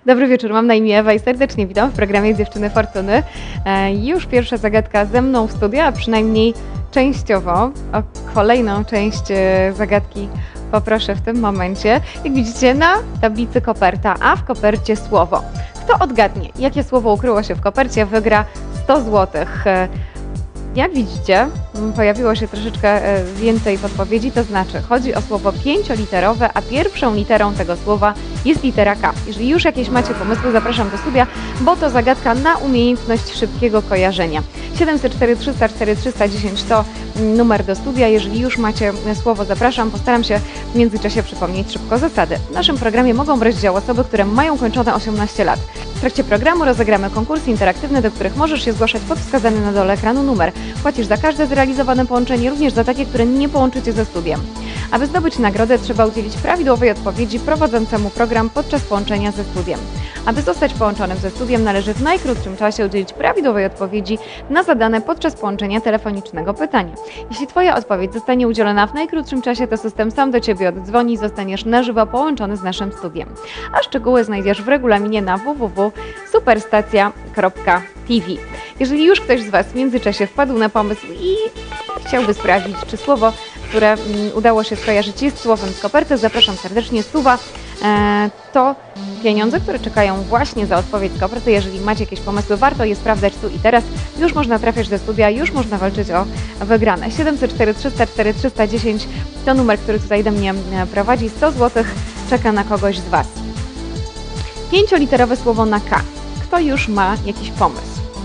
Dobry wieczór, mam na imię Ewa i serdecznie witam w programie Dziewczyny Fortuny. Już pierwsza zagadka ze mną w studiu, a przynajmniej częściowo. O kolejną część zagadki poproszę w tym momencie. Jak widzicie na tablicy koperta, a w kopercie słowo. Kto odgadnie, jakie słowo ukryło się w kopercie, wygra 100 zł. Jak widzicie, pojawiło się troszeczkę więcej podpowiedzi, to znaczy chodzi o słowo 5-literowe, a pierwszą literą tego słowa jest litera K. Jeżeli już jakieś macie pomysły, zapraszam do studia, bo to zagadka na umiejętność szybkiego kojarzenia. 704 304 310 to numer do studia. Jeżeli już macie słowo, zapraszam. Postaram się w międzyczasie przypomnieć szybko zasady. W naszym programie mogą brać udział osoby, które mają kończone 18 lat. W trakcie programu rozegramy konkursy interaktywne, do których możesz się zgłaszać pod wskazany na dole ekranu numer. Płacisz za każde zrealizowane połączenie, również za takie, które nie połączycie ze studiem. Aby zdobyć nagrodę, trzeba udzielić prawidłowej odpowiedzi prowadzącemu program podczas połączenia ze studiem. Aby zostać połączonym ze studiem, należy w najkrótszym czasie udzielić prawidłowej odpowiedzi na zadane podczas połączenia telefonicznego pytanie. Jeśli Twoja odpowiedź zostanie udzielona w najkrótszym czasie, to system sam do Ciebie oddzwoni i zostaniesz na żywo połączony z naszym studiem. A szczegóły znajdziesz w regulaminie na www.superstacja.tv. Jeżeli już ktoś z Was w międzyczasie wpadł na pomysł i chciałby sprawdzić, czy słowo, które udało się skojarzyć, jest słowem z koperty, zapraszam serdecznie. Stuwa to pieniądze, które czekają właśnie za odpowiedź z koperty. Jeżeli macie jakieś pomysły, warto je sprawdzać tu i teraz. Już można trafiać do studia, już można walczyć o wygrane. 704 304 310 to numer, który tutaj do mnie prowadzi. 100 zł czeka na kogoś z Was. 5-literowe słowo na K. Kto już ma jakiś pomysł?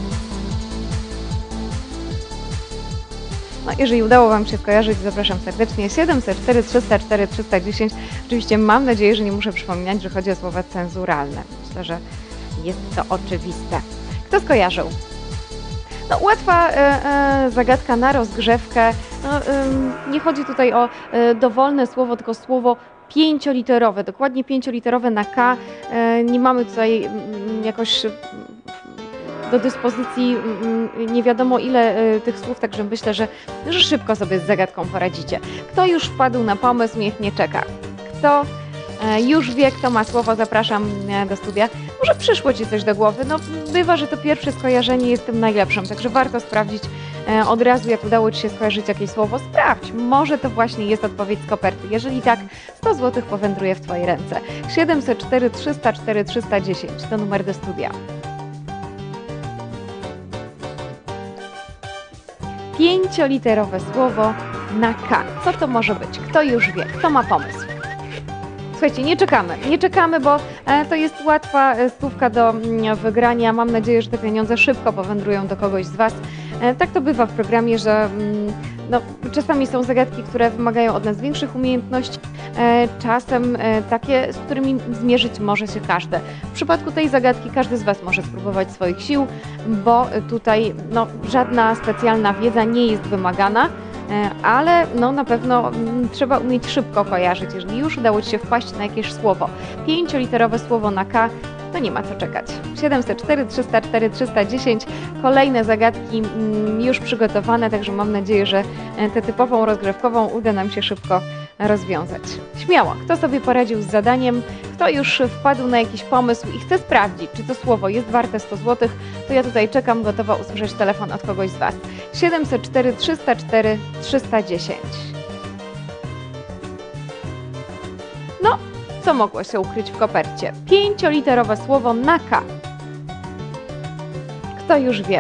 No, jeżeli udało Wam się skojarzyć, zapraszam serdecznie. 704 304 310. Oczywiście mam nadzieję, że nie muszę przypominać, że chodzi o słowa cenzuralne. Myślę, że jest to oczywiste. Kto skojarzył? No, łatwa zagadka na rozgrzewkę. No, nie chodzi tutaj o dowolne słowo, tylko słowo 5-literowe, dokładnie 5-literowe na K. Nie mamy tutaj jakoś do dyspozycji nie wiadomo ile tych słów, także myślę, że szybko sobie z zagadką poradzicie. Kto już wpadł na pomysł, niech nie czeka. Kto już wie, kto ma słowo, zapraszam do studia. Może przyszło Ci coś do głowy, no bywa, że to pierwsze skojarzenie jest tym najlepszym, także warto sprawdzić od razu, jak udało Ci się skojarzyć jakieś słowo. Sprawdź, może to właśnie jest odpowiedź z koperty. Jeżeli tak, 100 zł powędruje w Twoje ręce. 704 304 310 to numer do studia. 5-literowe słowo na K. Co to może być? Kto już wie? Kto ma pomysł? Słuchajcie, nie czekamy, bo to jest łatwa stówka do wygrania. Mam nadzieję, że te pieniądze szybko powędrują do kogoś z Was. Tak to bywa w programie, że no, czasami są zagadki, które wymagają od nas większych umiejętności, czasem takie, z którymi zmierzyć może się każdy. W przypadku tej zagadki każdy z Was może spróbować swoich sił, bo tutaj no, żadna specjalna wiedza nie jest wymagana, ale no, na pewno trzeba umieć szybko kojarzyć. Jeżeli już udało Ci się wpaść na jakieś słowo, 5-literowe słowo na K, to nie ma co czekać. 704 304 310, kolejne zagadki już przygotowane, także mam nadzieję, że tę typową rozgrywkową uda nam się szybko rozwiązać. Śmiało, kto sobie poradził z zadaniem, kto już wpadł na jakiś pomysł i chce sprawdzić, czy to słowo jest warte 100 zł, to ja tutaj czekam, gotowa usłyszeć telefon od kogoś z Was. 704 304 310. No, co mogło się ukryć w kopercie? 5-literowe słowo na K. Kto już wie?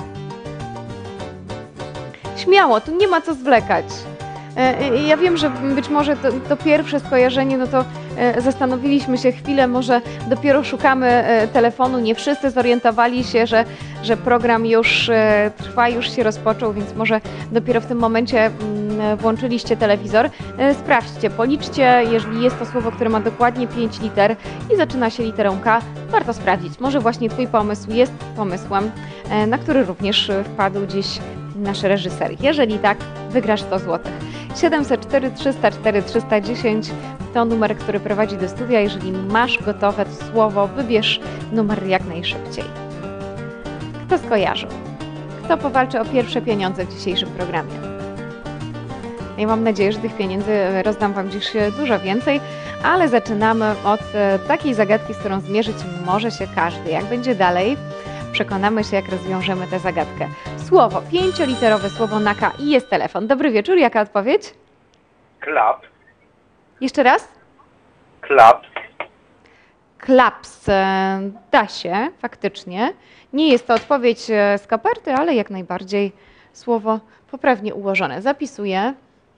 Śmiało, tu nie ma co zwlekać. Ja wiem, że być może to pierwsze skojarzenie, no to zastanowiliśmy się chwilę, może dopiero szukamy telefonu, nie wszyscy zorientowali się, że program już trwa, już się rozpoczął, więc może dopiero w tym momencie włączyliście telewizor. Sprawdźcie, policzcie, jeżeli jest to słowo, które ma dokładnie 5 liter i zaczyna się literą K, warto sprawdzić. Może właśnie Twój pomysł jest pomysłem, na który również wpadł dziś nasz reżyser. Jeżeli tak, wygrasz 100 zł. 704 304 310 to numer, który prowadzi do studia. Jeżeli masz gotowe słowo, wybierz numer jak najszybciej. Kto skojarzył? Kto powalczy o pierwsze pieniądze w dzisiejszym programie? Ja mam nadzieję, że tych pieniędzy rozdam Wam dziś dużo więcej, ale zaczynamy od takiej zagadki, z którą zmierzyć może się każdy. Jak będzie dalej, przekonamy się, jak rozwiążemy tę zagadkę. Słowo, 5-literowe słowo na K i jest telefon. Dobry wieczór, jaka odpowiedź? Klap. Jeszcze raz? Klap. Klaps. Da się, faktycznie. Nie jest to odpowiedź z koperty, ale jak najbardziej słowo poprawnie ułożone. Zapisuję.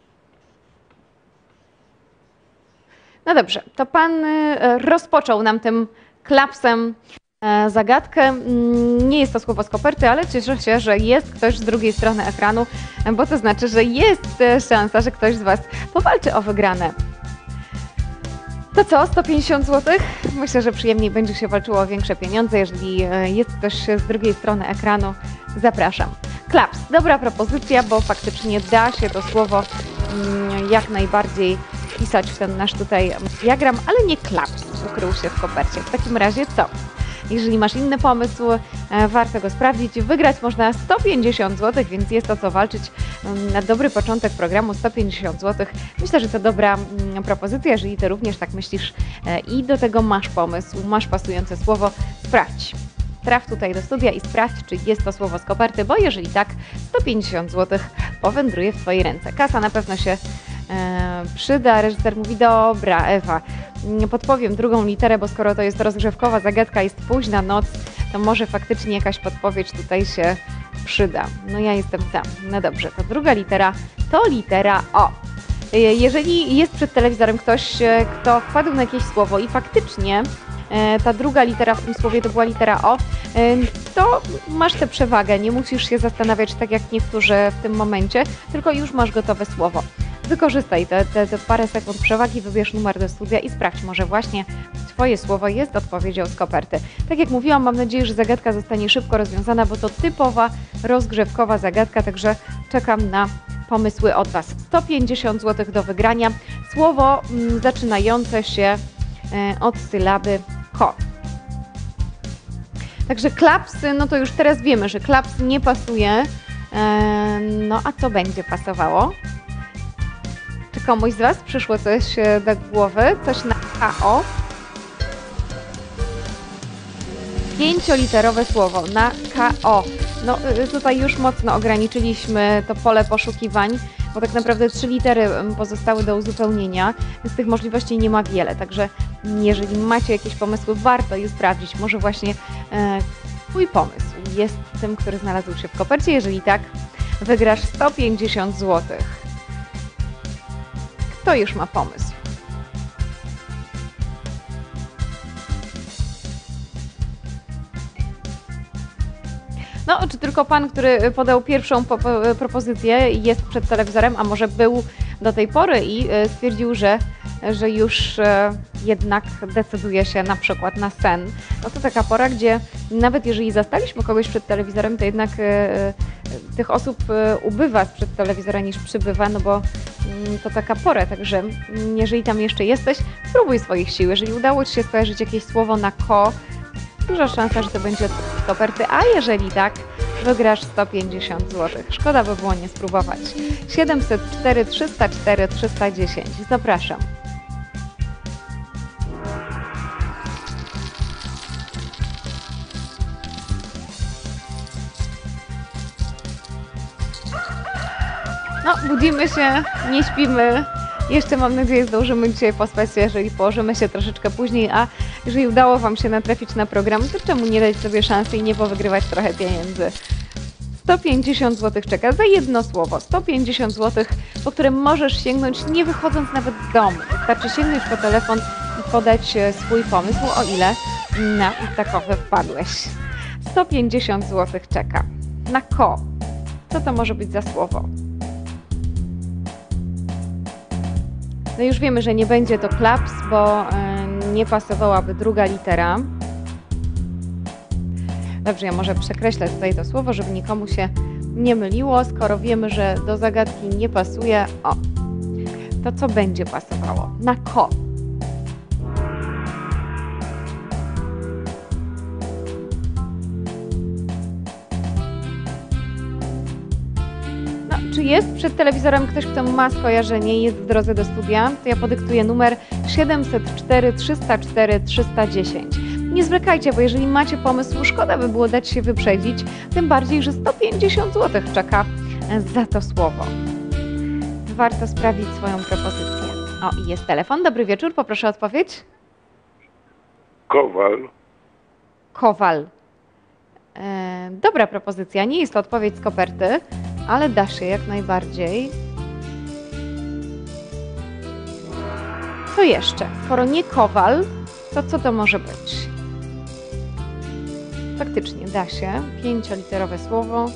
No dobrze, to pan rozpoczął nam tym klapsem zagadkę. Nie jest to słowo z koperty, ale cieszę się, że jest ktoś z drugiej strony ekranu, bo to znaczy, że jest szansa, że ktoś z Was powalczy o wygrane. To co, 150 zł? Myślę, że przyjemniej będzie się walczyło o większe pieniądze. Jeżeli jest ktoś z drugiej strony ekranu, zapraszam. Klaps, dobra propozycja, bo faktycznie da się to słowo jak najbardziej wpisać w ten nasz tutaj diagram, ale nie klaps ukrył się w kopercie. W takim razie co? Jeżeli masz inny pomysł, warto go sprawdzić. Wygrać można 150 zł, więc jest o co walczyć. Na dobry początek programu 150 zł. Myślę, że to dobra propozycja, jeżeli Ty również tak myślisz i do tego masz pomysł, masz pasujące słowo, sprawdź. Traf tutaj do studia i sprawdź, czy jest to słowo z koperty, bo jeżeli tak, 150 zł powędruje w Twojej ręce. Kasa na pewno się przyda. Reżyser mówi, dobra Ewa, podpowiem drugą literę, bo skoro to jest rozgrzewkowa zagadka, jest późna noc, to może faktycznie jakaś podpowiedź tutaj się przyda. No ja jestem za. No dobrze, to druga litera to litera O. Jeżeli jest przed telewizorem ktoś, kto wpadł na jakieś słowo i faktycznie ta druga litera w tym słowie to była litera O, to masz tę przewagę, nie musisz się zastanawiać tak jak niektórzy w tym momencie, tylko już masz gotowe słowo. Wykorzystaj te parę sekund przewagi, wybierz numer do studia i sprawdź, może właśnie Twoje słowo jest odpowiedzią z koperty. Tak jak mówiłam, mam nadzieję, że zagadka zostanie szybko rozwiązana, bo to typowa rozgrzewkowa zagadka, także czekam na pomysły od Was. 150 zł do wygrania. Słowo zaczynające się od sylaby ko. Także klaps, no to już teraz wiemy, że klaps nie pasuje. No a co będzie pasowało? Czy komuś z Was przyszło coś do głowy? Coś na KO? 5-literowe słowo na KO. No tutaj już mocno ograniczyliśmy to pole poszukiwań, bo tak naprawdę 3 litery pozostały do uzupełnienia. Z tych możliwości nie ma wiele, także jeżeli macie jakieś pomysły, warto je sprawdzić. Może właśnie Twój pomysł jest tym, który znalazł się w kopercie. Jeżeli tak, wygrasz 150 zł. Kto już ma pomysł? No, czy tylko Pan, który podał pierwszą propozycję, jest przed telewizorem, a może był do tej pory i stwierdził, że już jednak decyduje się na przykład na sen. No to taka pora, gdzie nawet jeżeli zastaliśmy kogoś przed telewizorem, to jednak tych osób ubywa sprzed telewizora niż przybywa, no bo to taka pora, także jeżeli tam jeszcze jesteś, spróbuj swoich sił. Jeżeli udało Ci się skojarzyć jakieś słowo na ko, duża szansa, że to będzie z koperty, a jeżeli tak, wygrasz 150 zł. Szkoda by było nie spróbować. 704 304 310. Zapraszam. No, budzimy się, nie śpimy. Jeszcze mam nadzieję zdążymy dzisiaj pospać się, jeżeli położymy się troszeczkę później, a jeżeli udało Wam się natrafić na program, to czemu nie dać sobie szansy i nie powygrywać trochę pieniędzy? 150 zł czeka za jedno słowo, 150 zł, po którym możesz sięgnąć nie wychodząc nawet z domu. Wystarczy sięgnąć po telefon i podać swój pomysł, o ile na takowe wpadłeś. 150 zł czeka. Na ko. Co to może być za słowo? No już wiemy, że nie będzie to klaps, bo nie pasowałaby druga litera. Dobrze, ja może przekreślę tutaj to słowo, żeby nikomu się nie myliło. Skoro wiemy, że do zagadki nie pasuje, o, to co będzie pasowało? Na ko. czy jest przed telewizorem ktoś, kto ma skojarzenie i jest w drodze do studia, to ja podyktuję numer 704 304 310. Nie zwlekajcie, bo jeżeli macie pomysł, szkoda by było dać się wyprzedzić, tym bardziej, że 150 zł czeka za to słowo. Warto sprawdzić swoją propozycję. O, i jest telefon. Dobry wieczór, poproszę o odpowiedź. Kowal. Kowal. Dobra propozycja. Nie jest to odpowiedź z koperty, ale da się jak najbardziej. Co jeszcze? Skoro nie kowal, to co to może być? Faktycznie da się. 5-literowe słowo.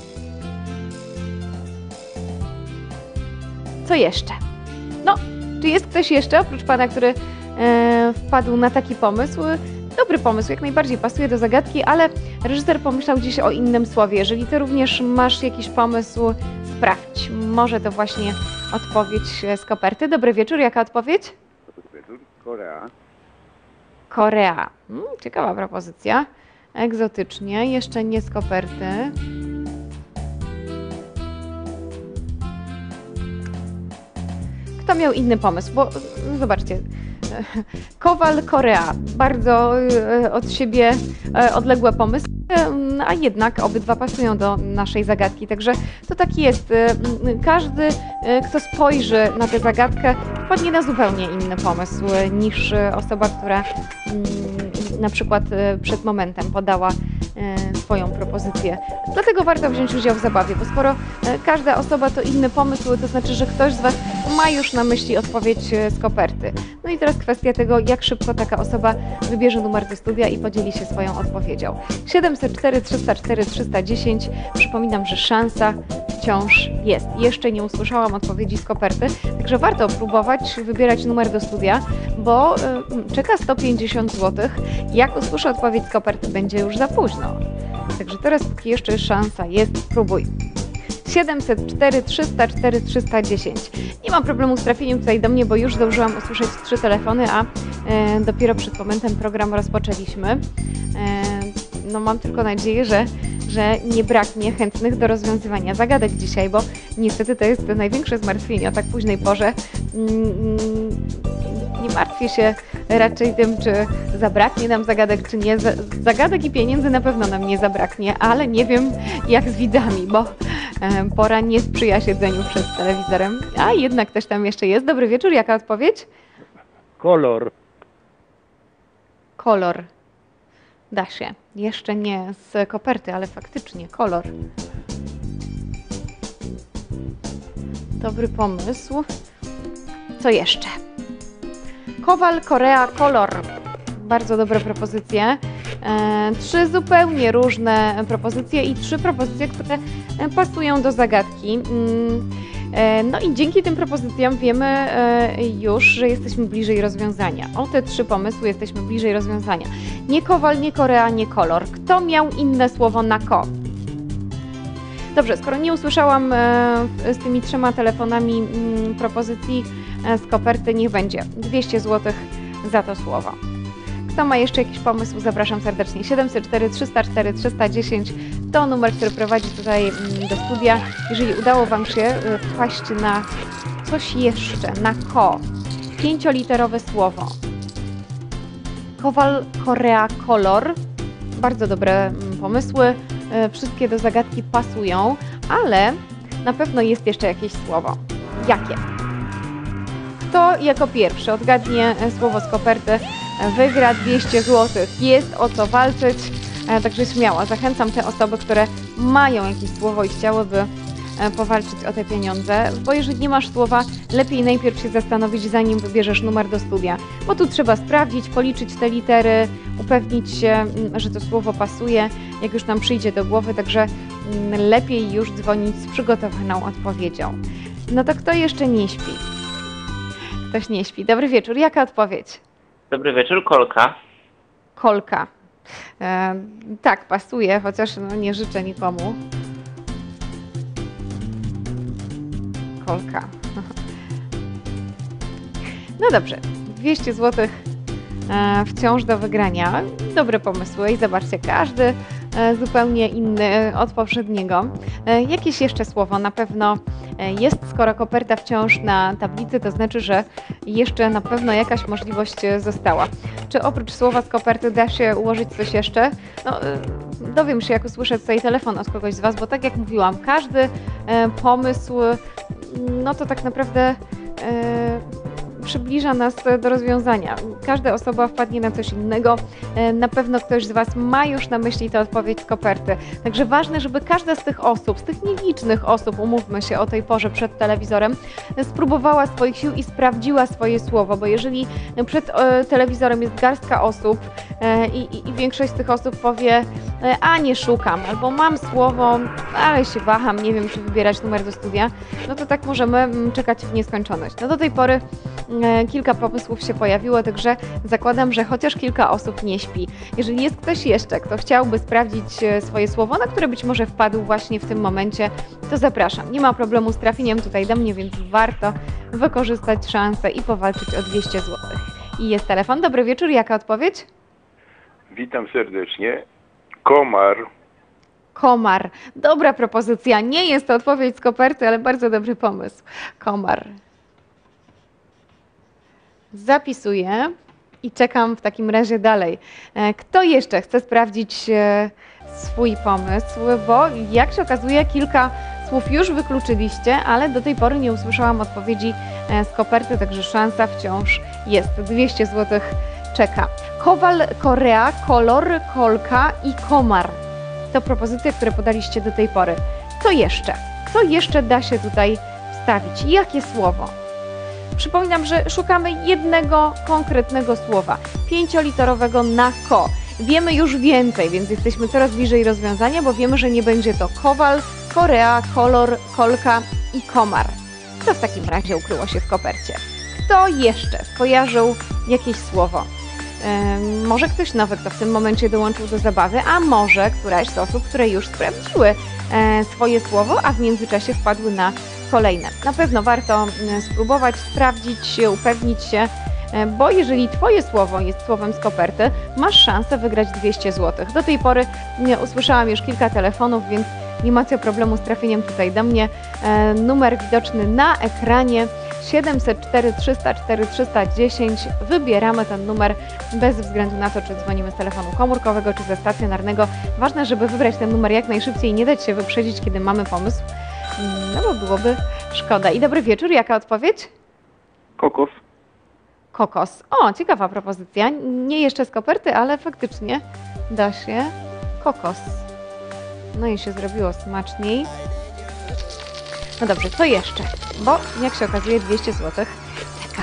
Co jeszcze? No, czy jest ktoś jeszcze oprócz pana, który wpadł na taki pomysł? Dobry pomysł, jak najbardziej pasuje do zagadki, ale reżyser pomyślał dziś o innym słowie. Jeżeli ty również masz jakiś pomysł, sprawdź. Może to właśnie odpowiedź z koperty. Dobry wieczór, jaka odpowiedź? Dobry wieczór. Korea. Korea. Ciekawa propozycja. Egzotycznie, jeszcze nie z koperty. Kto miał inny pomysł? Bo zobaczcie, Kowal, Korea. Bardzo od siebie odległe pomysły, a jednak obydwa pasują do naszej zagadki. Także to tak jest. Każdy, kto spojrzy na tę zagadkę, wpadnie na zupełnie inny pomysł niż osoba, która na przykład przed momentem podała swoją propozycję. Dlatego warto wziąć udział w zabawie, bo skoro każda osoba to inny pomysł, to znaczy, że ktoś z Was ma już na myśli odpowiedź z koperty. No i teraz kwestia tego, jak szybko taka osoba wybierze numer do studia i podzieli się swoją odpowiedzią. 704 304 310. Przypominam, że szansa wciąż jest. Jeszcze nie usłyszałam odpowiedzi z koperty, także warto próbować wybierać numer do studia, bo czeka 150 zł. Jak usłyszę odpowiedź z koperty, będzie już za późno. Także teraz, póki jeszcze szansa jest, próbuj. 704 304 310. Nie mam problemu z trafieniem tutaj do mnie, bo już zdążyłam usłyszeć 3 telefony, a dopiero przed momentem program rozpoczęliśmy. No mam tylko nadzieję, że nie braknie chętnych do rozwiązywania zagadek dzisiaj, bo niestety to jest największe zmartwienie o tak późnej porze. Nie martwię się raczej tym, czy zabraknie nam zagadek, czy nie. Zagadek i pieniędzy na pewno nam nie zabraknie, ale nie wiem jak z widzami, bo pora nie sprzyja siedzeniu przed telewizorem. A jednak ktoś tam jeszcze jest. Dobry wieczór, jaka odpowiedź? Kolor. Kolor. Da się. Jeszcze nie z koperty, ale faktycznie kolor. Dobry pomysł. Co jeszcze? Kowal, Korea, kolor. Bardzo dobre propozycje. 3 zupełnie różne propozycje i 3 propozycje, które pasują do zagadki. No i dzięki tym propozycjom wiemy już, że jesteśmy bliżej rozwiązania. O te 3 pomysły jesteśmy bliżej rozwiązania. Nie kowal, nie Korea, nie kolor. Kto miał inne słowo na ko? Dobrze, skoro nie usłyszałam z tymi 3 telefonami propozycji z koperty, niech będzie 200 zł za to słowo. Kto ma jeszcze jakiś pomysł, zapraszam serdecznie. 704 304 310 to numer, który prowadzi tutaj do studia. Jeżeli udało Wam się wpaść na coś jeszcze, na ko, 5-literowe słowo. Kowal, Korea, kolor. Bardzo dobre pomysły. Wszystkie do zagadki pasują, ale na pewno jest jeszcze jakieś słowo. Jakie? Kto jako pierwszy odgadnie słowo z koperty, wygra 200 zł. Jest o co walczyć, także śmiało. Zachęcam te osoby, które mają jakieś słowo i chciałyby powalczyć o te pieniądze, bo jeżeli nie masz słowa, lepiej najpierw się zastanowić, zanim wybierzesz numer do studia, bo tu trzeba sprawdzić, policzyć te litery, upewnić się, że to słowo pasuje, jak już nam przyjdzie do głowy, także lepiej już dzwonić z przygotowaną odpowiedzią. No to kto jeszcze nie śpi? Ktoś nie śpi. Dobry wieczór, jaka odpowiedź? Dobry wieczór, Kolka. Kolka. Tak, pasuje, chociaż no, nie życzę nikomu. Kolka. No dobrze, 200 zł wciąż do wygrania. Dobre pomysły i zobaczcie, każdy zupełnie inny od poprzedniego. Jakieś jeszcze słowo na pewno jest, skoro koperta wciąż na tablicy, to znaczy, że jeszcze na pewno jakaś możliwość została. Czy oprócz słowa z koperty da się ułożyć coś jeszcze? No, dowiem się, jak usłyszę tutaj telefon od kogoś z Was, bo tak jak mówiłam, każdy pomysł, no to tak naprawdę przybliża nas do rozwiązania. Każda osoba wpadnie na coś innego. Na pewno ktoś z Was ma już na myśli tę odpowiedź z koperty. Także ważne, żeby każda z tych osób, z tych nielicznych osób, umówmy się o tej porze przed telewizorem, spróbowała swoich sił i sprawdziła swoje słowo, bo jeżeli przed telewizorem jest garstka osób i większość z tych osób powie, a nie szukam, albo mam słowo, ale się waham, nie wiem, czy wybierać numer do studia, no to tak możemy czekać w nieskończoność. No do tej pory kilka pomysłów się pojawiło, także zakładam, że chociaż kilka osób nie śpi. Jeżeli jest ktoś jeszcze, kto chciałby sprawdzić swoje słowo, na które być może wpadł właśnie w tym momencie, to zapraszam. Nie ma problemu z trafieniem tutaj do mnie, więc warto wykorzystać szansę i powalczyć o 200 zł. I jest telefon. Dobry wieczór, jaka odpowiedź? Witam serdecznie. Komar. Komar. Dobra propozycja. Nie jest to odpowiedź z koperty, ale bardzo dobry pomysł. Komar. Zapisuję i czekam w takim razie dalej. Kto jeszcze chce sprawdzić swój pomysł? Bo jak się okazuje, kilka słów już wykluczyliście, ale do tej pory nie usłyszałam odpowiedzi z koperty, także szansa wciąż jest. 200 zł czeka. Kowal, korea, kolor, kolka i komar. To propozycje, które podaliście do tej pory. Co jeszcze? Co jeszcze da się tutaj wstawić? Jakie słowo? Przypominam, że szukamy jednego konkretnego słowa, 5-literowego na ko. Wiemy już więcej, więc jesteśmy coraz bliżej rozwiązania, bo wiemy, że nie będzie to kowal, korea, kolor, kolka i komar. Co w takim razie ukryło się w kopercie? Kto jeszcze skojarzył jakieś słowo? Może ktoś nowy, kto w tym momencie dołączył do zabawy, a może któraś z osób, które już sprawdziły swoje słowo, a w międzyczasie wpadły na kolejne. Na pewno warto spróbować, sprawdzić się, upewnić się, bo jeżeli Twoje słowo jest słowem z koperty, masz szansę wygrać 200 zł. Do tej pory usłyszałam już kilka telefonów, więc nie macie problemu z trafieniem tutaj do mnie. Numer widoczny na ekranie 704 304 310. Wybieramy ten numer bez względu na to, czy dzwonimy z telefonu komórkowego, czy ze stacjonarnego. Ważne, żeby wybrać ten numer jak najszybciej i nie dać się wyprzedzić, kiedy mamy pomysł, no bo byłoby szkoda. I dobry wieczór, jaka odpowiedź? Kokos. Kokos. O, ciekawa propozycja. Nie jeszcze z koperty, ale faktycznie da się. Kokos. No i się zrobiło smaczniej. No dobrze, co jeszcze? Bo jak się okazuje 200 zł czeka.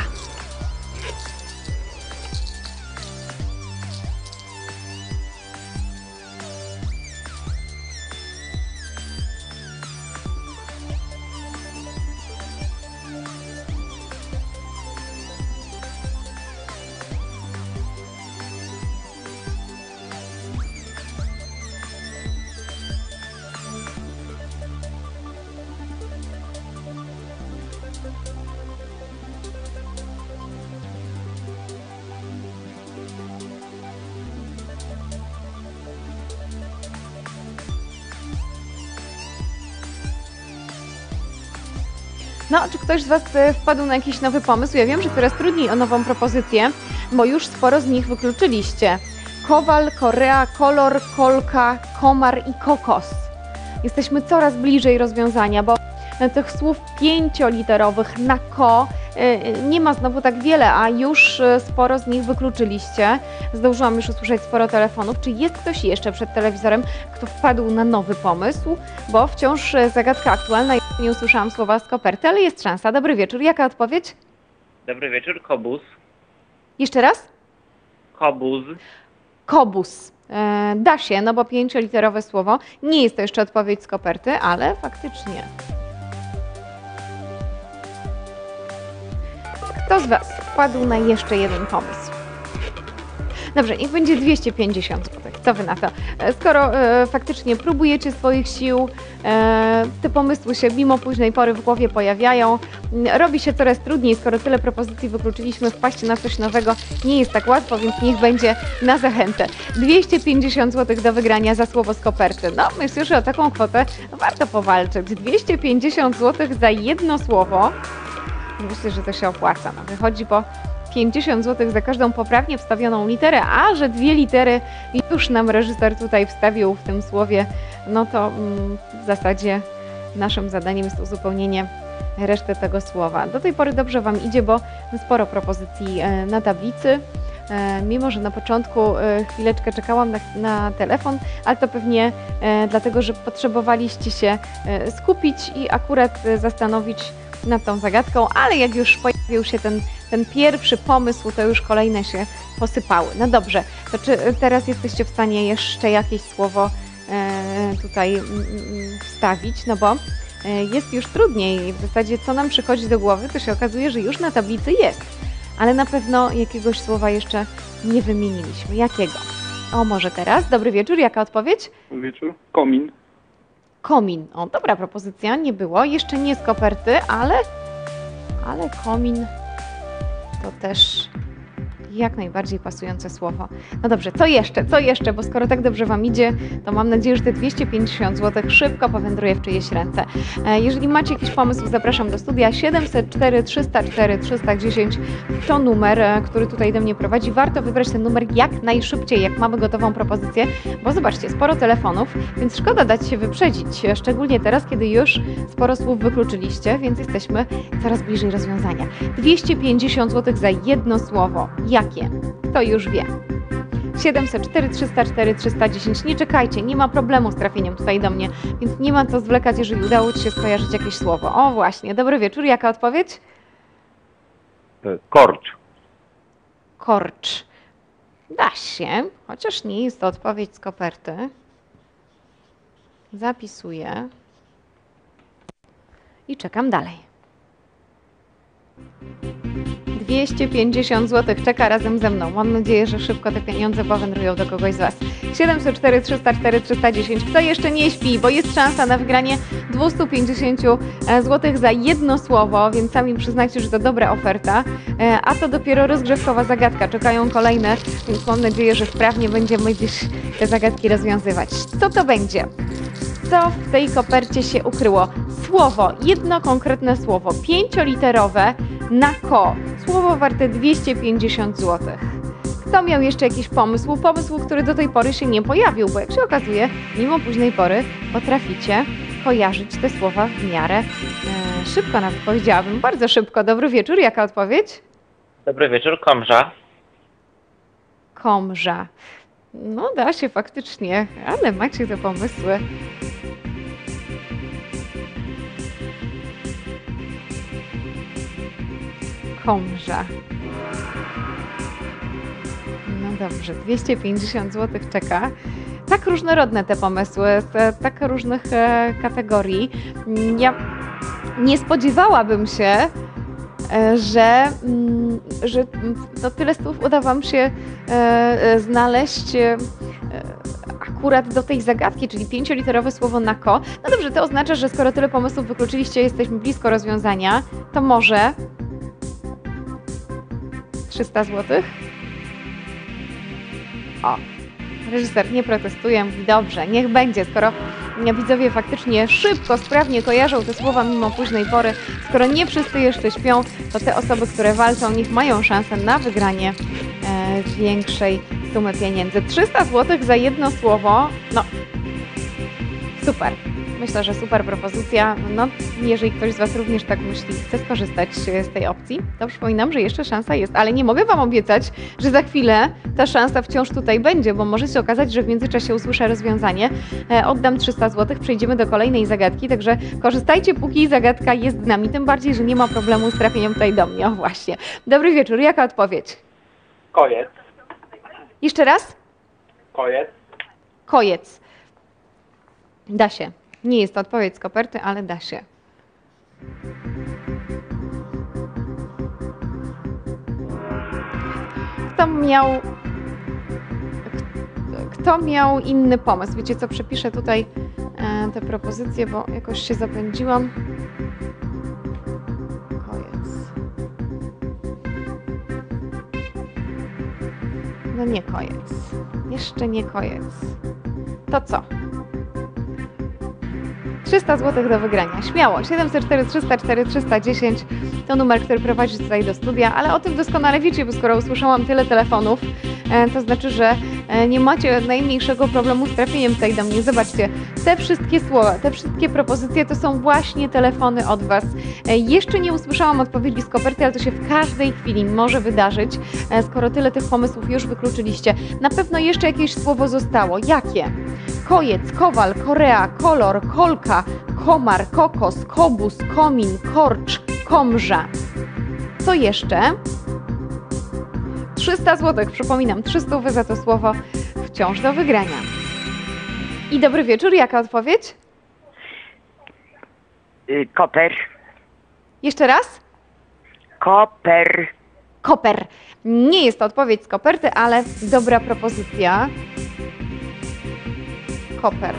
No, czy ktoś z Was wpadł na jakiś nowy pomysł? Ja wiem, że coraz trudniej o nową propozycję, bo już sporo z nich wykluczyliście. Kowal, korea, kolor, kolka, komar i kokos. Jesteśmy coraz bliżej rozwiązania, bo tych słów 5-literowych na ko nie ma znowu tak wiele, a już sporo z nich wykluczyliście. Zdążyłam już usłyszeć sporo telefonów. Czy jest ktoś jeszcze przed telewizorem, kto wpadł na nowy pomysł? Bo wciąż zagadka aktualna. Nie usłyszałam słowa z koperty, ale jest szansa. Dobry wieczór. Jaka odpowiedź? Dobry wieczór, kobuz. Jeszcze raz? Kobuz. Kobus. Da się, no bo 5-literowe słowo. Nie jest to jeszcze odpowiedź z koperty, ale faktycznie. Kto z Was wpadł na jeszcze jeden pomysł? Dobrze, niech będzie 250 zł. Co wy na to? Skoro faktycznie próbujecie swoich sił, te pomysły się mimo późnej pory w głowie pojawiają, robi się coraz trudniej, skoro tyle propozycji wykluczyliśmy, wpaść na coś nowego nie jest tak łatwo, więc niech będzie na zachętę. 250 zł do wygrania za słowo z koperty. No, myślę, że o taką kwotę warto powalczyć. 250 zł za jedno słowo. Myślę, że to się opłaca. No, wychodzi po 50 zł za każdą poprawnie wstawioną literę, a że 2 litery już nam reżyser tutaj wstawił w tym słowie, no to w zasadzie naszym zadaniem jest uzupełnienie reszty tego słowa. Do tej pory dobrze Wam idzie, bo sporo propozycji na tablicy. Mimo że na początku chwileczkę czekałam na telefon, ale to pewnie dlatego, że potrzebowaliście się skupić i akurat zastanowić nad tą zagadką, ale jak już pojawił się ten pierwszy pomysł, to już kolejne się posypały. No dobrze, to czy teraz jesteście w stanie jeszcze jakieś słowo tutaj wstawić? No bo jest już trudniej. W zasadzie co nam przychodzi do głowy, to się okazuje, że już na tablicy jest. Ale na pewno jakiegoś słowa jeszcze nie wymieniliśmy. Jakiego? O, może teraz? Dobry wieczór, jaka odpowiedź? Wieczór. Komin. Komin. O, dobra propozycja, nie było. Jeszcze nie z koperty, ale komin to też jak najbardziej pasujące słowo. No dobrze, co jeszcze? Co jeszcze? Bo skoro tak dobrze Wam idzie, to mam nadzieję, że te 250 zł szybko powędruje w czyjeś ręce. Jeżeli macie jakiś pomysł, zapraszam do studia. 704 304 310 to numer, który tutaj do mnie prowadzi. Warto wybrać ten numer jak najszybciej, jak mamy gotową propozycję, bo zobaczcie, sporo telefonów, więc szkoda dać się wyprzedzić, szczególnie teraz, kiedy już sporo słów wykluczyliście, więc jesteśmy coraz bliżej rozwiązania. 250 zł za jedno słowo. Jakie? Kto już wie? 704 304 310. Nie czekajcie, nie ma problemu z trafieniem tutaj do mnie, więc nie ma co zwlekać, jeżeli udało Ci się skojarzyć jakieś słowo. O właśnie, dobry wieczór, jaka odpowiedź? Korcz. Korcz. Da się, chociaż nie jest to odpowiedź z koperty. Zapisuję i czekam dalej. 250 zł czeka razem ze mną. Mam nadzieję, że szybko te pieniądze powędrują do kogoś z Was. 704 304 310. Kto jeszcze nie śpi, bo jest szansa na wygranie 250 zł za jedno słowo, więc sami przyznajcie, że to dobra oferta. A to dopiero rozgrzewkowa zagadka. Czekają kolejne, więc mam nadzieję, że sprawnie będziemy gdzieś te zagadki rozwiązywać. Co to będzie? Co w tej kopercie się ukryło? Słowo, jedno konkretne słowo, 5-literowe na ko. Słowo warte 250 zł. Kto miał jeszcze jakiś pomysł? Pomysł, który do tej pory się nie pojawił, bo jak się okazuje, mimo późnej pory potraficie kojarzyć te słowa w miarę szybko, nawet powiedziałabym, bardzo szybko. Dobry wieczór, jaka odpowiedź? Dobry wieczór, Komża. Komża. No da się faktycznie, ale macie te pomysły. Komża. No dobrze, 250 zł czeka. Tak różnorodne te pomysły, z tak różnych kategorii. Ja nie spodziewałabym się, że to tyle słów uda Wam się znaleźć akurat do tej zagadki, czyli 5-literowe słowo na ko. No dobrze, to oznacza, że skoro tyle pomysłów wykluczyliście, jesteśmy blisko rozwiązania, to może 300 zł? O, reżyser nie protestuje, mówi dobrze, niech będzie, skoro widzowie faktycznie szybko, sprawnie kojarzą te słowa mimo późnej pory, skoro nie wszyscy jeszcze śpią, to te osoby, które walczą, niech mają szansę na wygranie większej sumy pieniędzy. 300 zł za jedno słowo, no super. Myślę, że super propozycja. No, jeżeli ktoś z Was również tak myśli, chce skorzystać z tej opcji, to przypominam, że jeszcze szansa jest, ale nie mogę Wam obiecać, że za chwilę ta szansa wciąż tutaj będzie, bo może się okazać, że w międzyczasie usłyszę rozwiązanie. Oddam 300 zł, przejdziemy do kolejnej zagadki, także korzystajcie, póki zagadka jest z nami, tym bardziej, że nie ma problemu z trafieniem tutaj do mnie. O właśnie. Dobry wieczór, jaka odpowiedź? Kojec. Jeszcze raz? Kojec. Kojec. Da się. Nie jest to odpowiedź z koperty, ale da się. Kto miał kto miał inny pomysł? Wiecie co, przepiszę tutaj te propozycje, bo jakoś się zapędziłam. Koniec. No nie koniec. Jeszcze nie koniec. To co? 300 zł do wygrania. Śmiało. 704 304 310 to numer, który prowadzi tutaj do studia, ale o tym doskonale wiecie, bo skoro usłyszałam tyle telefonów, to znaczy, że nie macie najmniejszego problemu z trafieniem tutaj do mnie. Zobaczcie, te wszystkie słowa, te wszystkie propozycje to są właśnie telefony od Was. Jeszcze nie usłyszałam odpowiedzi z koperty, ale to się w każdej chwili może wydarzyć, skoro tyle tych pomysłów już wykluczyliście. Na pewno jeszcze jakieś słowo zostało. Jakie? Kojec, kowal, korea, kolor, kolka, komar, kokos, kobus, komin, korcz, komrza. Co jeszcze? 300 zł, przypominam, 300 za to słowo wciąż do wygrania. I dobry wieczór, jaka odpowiedź? Koper. Jeszcze raz? Koper. Koper. Nie jest to odpowiedź z koperty, ale dobra propozycja. Koper.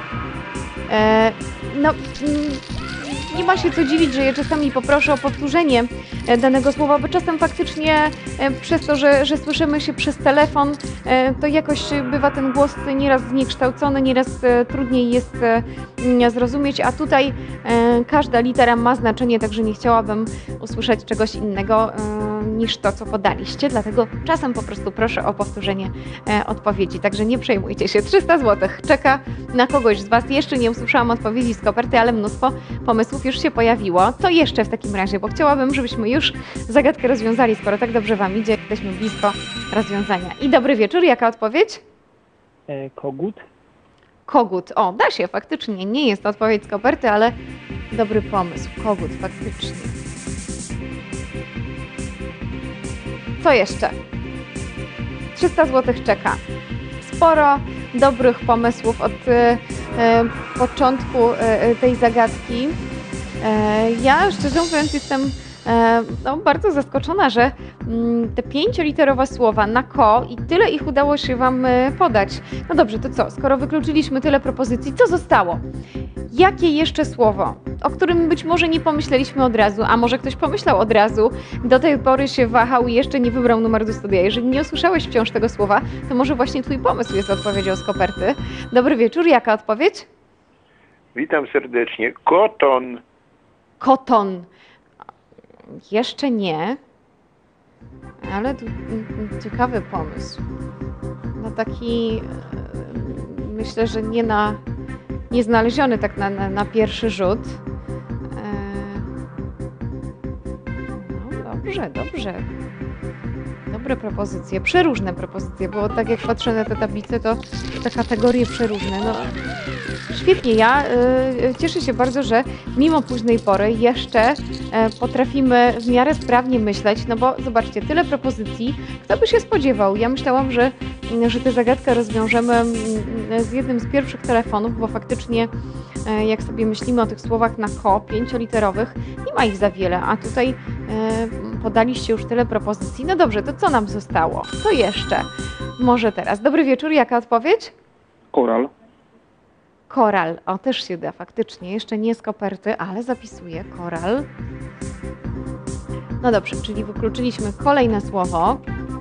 Nie ma się co dziwić, że ja czasami poproszę o powtórzenie danego słowa, bo czasem faktycznie przez to, że słyszymy się przez telefon, to jakoś bywa ten głos nieraz zniekształcony, nieraz trudniej jest zrozumieć, a tutaj każda litera ma znaczenie, także nie chciałabym usłyszeć czegoś innego niż to, co podaliście, dlatego czasem po prostu proszę o powtórzenie odpowiedzi, także nie przejmujcie się. 300 zł czeka na kogoś z Was. Jeszcze nie usłyszałam odpowiedzi z koperty, ale mnóstwo pomysłów już się pojawiło. Co jeszcze w takim razie? Bo chciałabym, żebyśmy już zagadkę rozwiązali, skoro tak dobrze Wam idzie, jesteśmy blisko rozwiązania. I dobry wieczór, jaka odpowiedź? Kogut. Kogut. O, da się, faktycznie. Nie jest to odpowiedź z koperty, ale dobry pomysł. Kogut, faktycznie. Co jeszcze? 300 zł czeka. Sporo dobrych pomysłów od początku tej zagadki. Ja szczerze mówiąc jestem bardzo zaskoczona, że te 5-literowe słowa na ko i tyle ich udało się Wam podać. No dobrze, to co? Skoro wykluczyliśmy tyle propozycji, co zostało? Jakie jeszcze słowo, o którym być może nie pomyśleliśmy od razu, a może ktoś pomyślał od razu, do tej pory się wahał i jeszcze nie wybrał numeru do studia. Jeżeli nie usłyszałeś wciąż tego słowa, to może właśnie Twój pomysł jest odpowiedzią z koperty. Dobry wieczór, jaka odpowiedź? Witam serdecznie. Koton. Koton. Jeszcze nie, ale tu ciekawy pomysł. No taki, myślę, że nie znaleziony tak na pierwszy rzut. No dobrze. Dobre propozycje, przeróżne propozycje, bo tak jak patrzę na te tablice, to te kategorie przeróżne. No, świetnie, ja cieszę się bardzo, że mimo późnej pory jeszcze potrafimy w miarę sprawnie myśleć, no bo zobaczcie, tyle propozycji, kto by się spodziewał? Ja myślałam, że tę zagadkę rozwiążemy z jednym z pierwszych telefonów, bo faktycznie jak sobie myślimy o tych słowach na ko, 5-literowych, nie ma ich za wiele, a tutaj podaliście już tyle propozycji. No dobrze, to co nam zostało? Co jeszcze? Może teraz. Dobry wieczór, jaka odpowiedź? Koral. Koral. O, też się da faktycznie. Jeszcze nie z koperty, ale zapisuję. Koral. No dobrze, czyli wykluczyliśmy kolejne słowo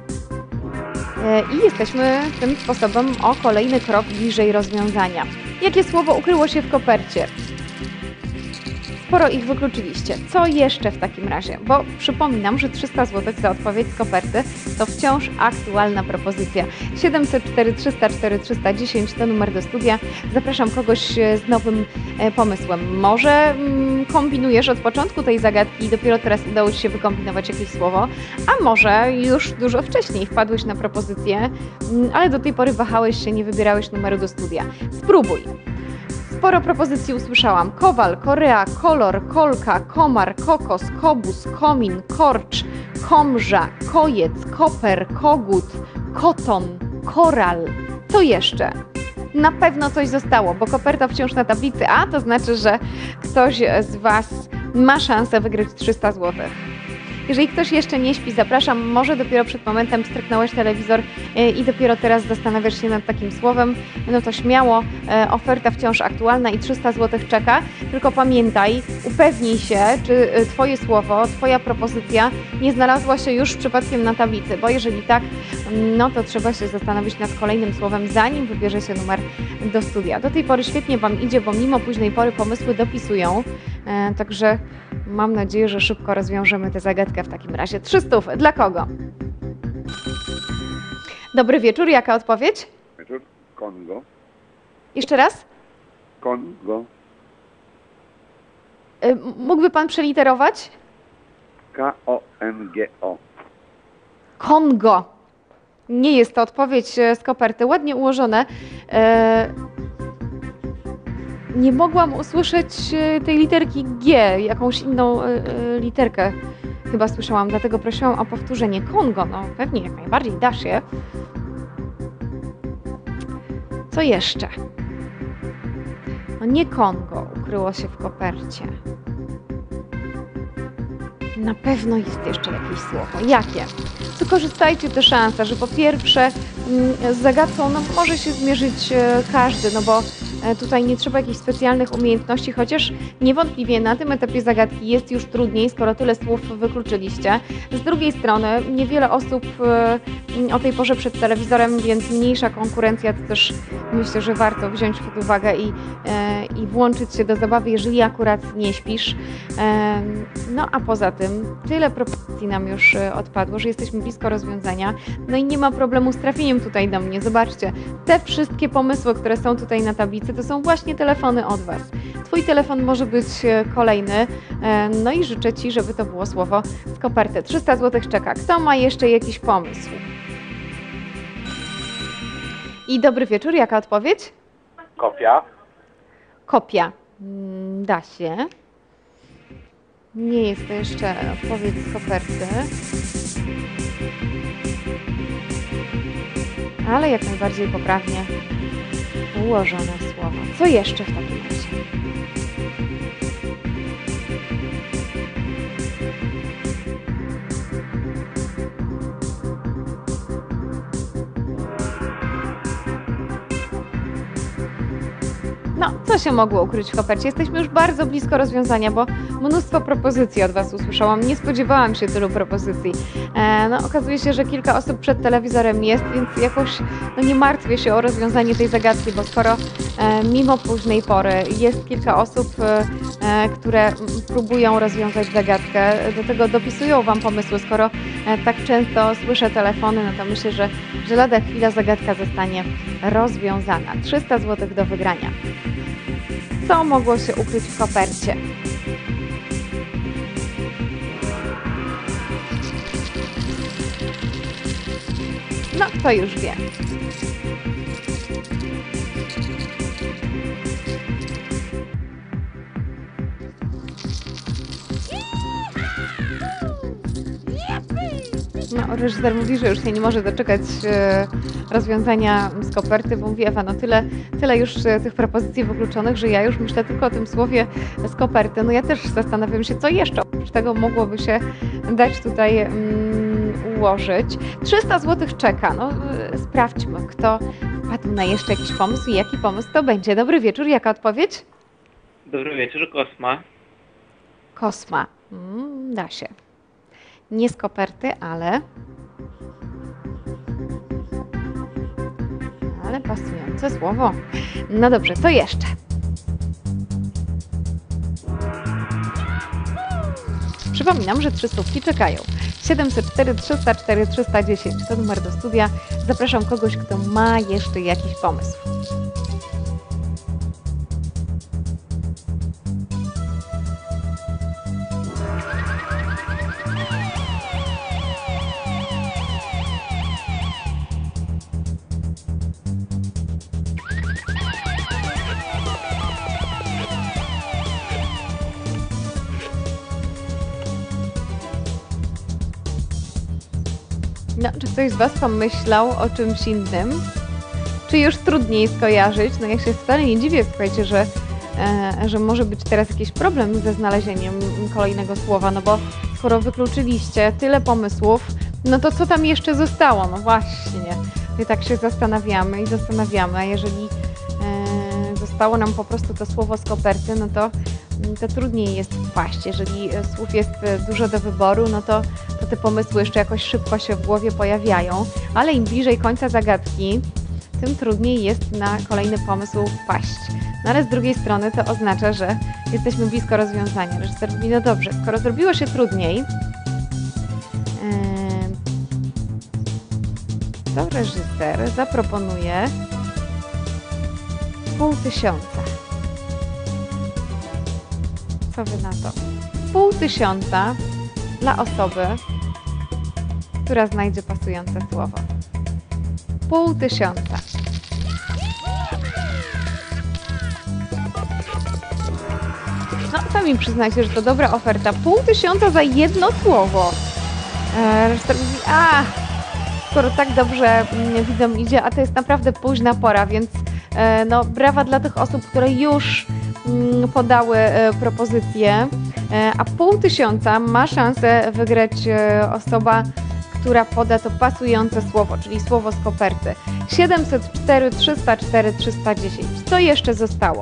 i jesteśmy tym sposobem o kolejny krok bliżej rozwiązania. Jakie słowo ukryło się w kopercie? Sporo ich wykluczyliście. Co jeszcze w takim razie? Bo przypominam, że 300 zł za odpowiedź z koperty to wciąż aktualna propozycja. 704 304 310 to numer do studia. Zapraszam kogoś z nowym pomysłem. Może kombinujesz od początku tej zagadki i dopiero teraz udało Ci się wykombinować jakieś słowo, a może już dużo wcześniej wpadłeś na propozycję, ale do tej pory wahałeś się, nie wybierałeś numeru do studia. Spróbuj. Sporo propozycji usłyszałam. Kowal, korea, kolor, kolka, komar, kokos, kobus, komin, korcz, komrza, kojec, koper, kogut, koton, koral. Co jeszcze? Na pewno coś zostało, bo koperta wciąż na tablicy A, to znaczy, że ktoś z Was ma szansę wygrać 300 zł. Jeżeli ktoś jeszcze nie śpi, zapraszam, może dopiero przed momentem stryknąłeś telewizor i dopiero teraz zastanawiasz się nad takim słowem, no to śmiało, oferta wciąż aktualna i 300 zł czeka, tylko pamiętaj, upewnij się, czy Twoje słowo, Twoja propozycja nie znalazła się już przypadkiem na tablicy, bo jeżeli tak, no to trzeba się zastanowić nad kolejnym słowem, zanim wybierze się numer do studia. Do tej pory świetnie Wam idzie, bo mimo późnej pory pomysły dopisują, także mam nadzieję, że szybko rozwiążemy tę zagadkę w takim razie. 300 dla kogo? Dobry wieczór, jaka odpowiedź? Wieczór. Kongo. Jeszcze raz? Kongo. Mógłby Pan przeliterować? Kongo. Kongo. Nie jest to odpowiedź z koperty, ładnie ułożone. Nie mogłam usłyszeć tej literki G, jakąś inną literkę chyba słyszałam, dlatego prosiłam o powtórzenie. Kongo, no pewnie, jak najbardziej, da się. Co jeszcze? No nie Kongo ukryło się w kopercie. Na pewno jest jeszcze jakieś słowo. Jakie? Wykorzystajcie tę szansę, że po pierwsze z zagadką no, może się zmierzyć każdy, no bo tutaj nie trzeba jakichś specjalnych umiejętności, chociaż niewątpliwie na tym etapie zagadki jest już trudniej, skoro tyle słów wykluczyliście. Z drugiej strony niewiele osób o tej porze przed telewizorem, więc mniejsza konkurencja to też myślę, że warto wziąć pod uwagę i włączyć się do zabawy, jeżeli akurat nie śpisz. No a poza tym tyle propozycji nam już odpadło, że jesteśmy blisko rozwiązania. No i nie ma problemu z trafieniem tutaj do mnie. Zobaczcie, te wszystkie pomysły, które są tutaj na tablicy, to są właśnie telefony od Was. Twój telefon może być kolejny. No i życzę Ci, żeby to było słowo z koperty. 300 zł czeka. Kto ma jeszcze jakiś pomysł? I dobry wieczór, jaka odpowiedź? Kopia. Kopia. Da się. Nie jest to jeszcze odpowiedź z koperty. Ale jak najbardziej poprawnie ułożone słowa. Co jeszcze w takim razie? No, co się mogło ukryć w kopercie? Jesteśmy już bardzo blisko rozwiązania, bo mnóstwo propozycji od Was usłyszałam. Nie spodziewałam się tylu propozycji. No, okazuje się, że kilka osób przed telewizorem jest, więc jakoś no, nie martwię się o rozwiązanie tej zagadki, bo skoro mimo późnej pory jest kilka osób, które próbują rozwiązać zagadkę, do tego dopisują Wam pomysły, skoro tak często słyszę telefony, no to myślę, że lada chwila zagadka zostanie rozwiązana. 300 zł do wygrania. Co mogło się ukryć w kopercie? No, to już wie. No, reżyser mówi, że już się nie może doczekać rozwiązania z koperty, bo mówi Ewa, no tyle już tych propozycji wykluczonych, że ja już myślę tylko o tym słowie z koperty. No ja też zastanawiam się, co jeszcze oprócz tego mogłoby się dać tutaj ułożyć. 300 zł czeka. No, sprawdźmy, kto wpadł na jeszcze jakiś pomysł i jaki pomysł to będzie. Dobry wieczór, jaka odpowiedź? Dobry wieczór, Kosma. Kosma. Da się. Nie z koperty, ale pasujące słowo. No dobrze, co jeszcze? Przypominam, że 300 czekają. 704 304 310 to numer do studia. Zapraszam kogoś, kto ma jeszcze jakiś pomysł. No, czy ktoś z Was pomyślał o czymś innym? Czy już trudniej skojarzyć? No ja się wcale nie dziwię, słuchajcie, że może być teraz jakiś problem ze znalezieniem kolejnego słowa, no bo skoro wykluczyliście tyle pomysłów, no to co tam jeszcze zostało? No właśnie, i tak się zastanawiamy, a jeżeli zostało nam po prostu to słowo z koperty, no to trudniej jest wpaść. Jeżeli słów jest dużo do wyboru, no to te pomysły jeszcze jakoś szybko się w głowie pojawiają, ale im bliżej końca zagadki, tym trudniej jest na kolejny pomysł wpaść. No ale z drugiej strony to oznacza, że jesteśmy blisko rozwiązania. Reżyser mówi, no dobrze, skoro zrobiło się trudniej, to reżyser zaproponuje 500. Co wy na to? 500 dla osoby, która znajdzie pasujące słowo. 500. No, sami przyznajcie, że to dobra oferta. 500 za jedno słowo. Reżyser mówi, skoro tak dobrze widzom idzie, a to jest naprawdę późna pora, więc no, brawa dla tych osób, które już podały propozycję, a 500 ma szansę wygrać osoba, która poda to pasujące słowo, czyli słowo z koperty. 704, 304, 310. Co jeszcze zostało?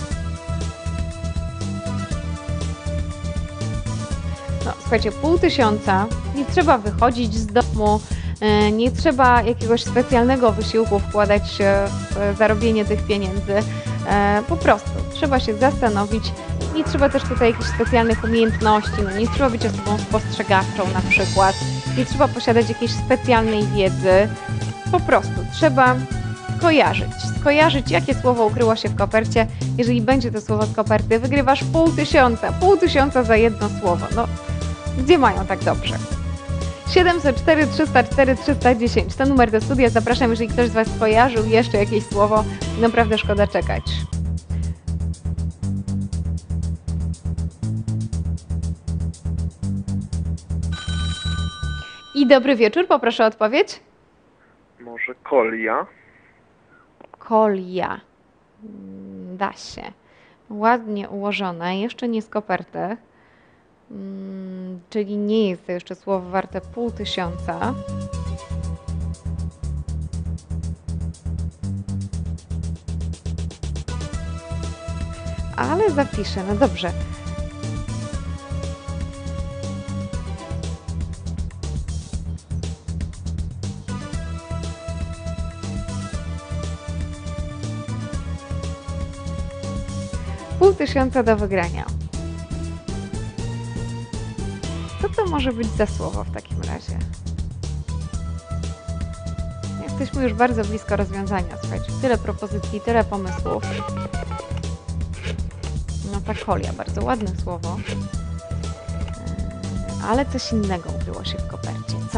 No, słuchajcie, 500, nie trzeba wychodzić z domu, nie trzeba jakiegoś specjalnego wysiłku wkładać w zarobienie tych pieniędzy. Po prostu trzeba się zastanowić. Nie trzeba też tutaj jakichś specjalnych umiejętności, no nie trzeba być osobą spostrzegawczą na przykład, nie trzeba posiadać jakiejś specjalnej wiedzy. Po prostu trzeba skojarzyć, jakie słowo ukryło się w kopercie. Jeżeli będzie to słowo z koperty, wygrywasz 500 za jedno słowo. No, gdzie mają tak dobrze? 704, 304, 310 to numer do studia. Zapraszam, jeżeli ktoś z Was skojarzył jeszcze jakieś słowo, naprawdę szkoda czekać. I dobry wieczór, poproszę o odpowiedź. Może kolia? Kolia. Da się. Ładnie ułożona, jeszcze nie z koperty. Czyli nie jest to jeszcze słowo warte 500. Ale zapiszę, no dobrze. Pół tysiąca do wygrania. Co to może być za słowo w takim razie? Jesteśmy już bardzo blisko rozwiązania, słuchajcie. Tyle propozycji, tyle pomysłów. No ta kolia, bardzo ładne słowo. Ale coś innego ukryło się w kopercie. Co?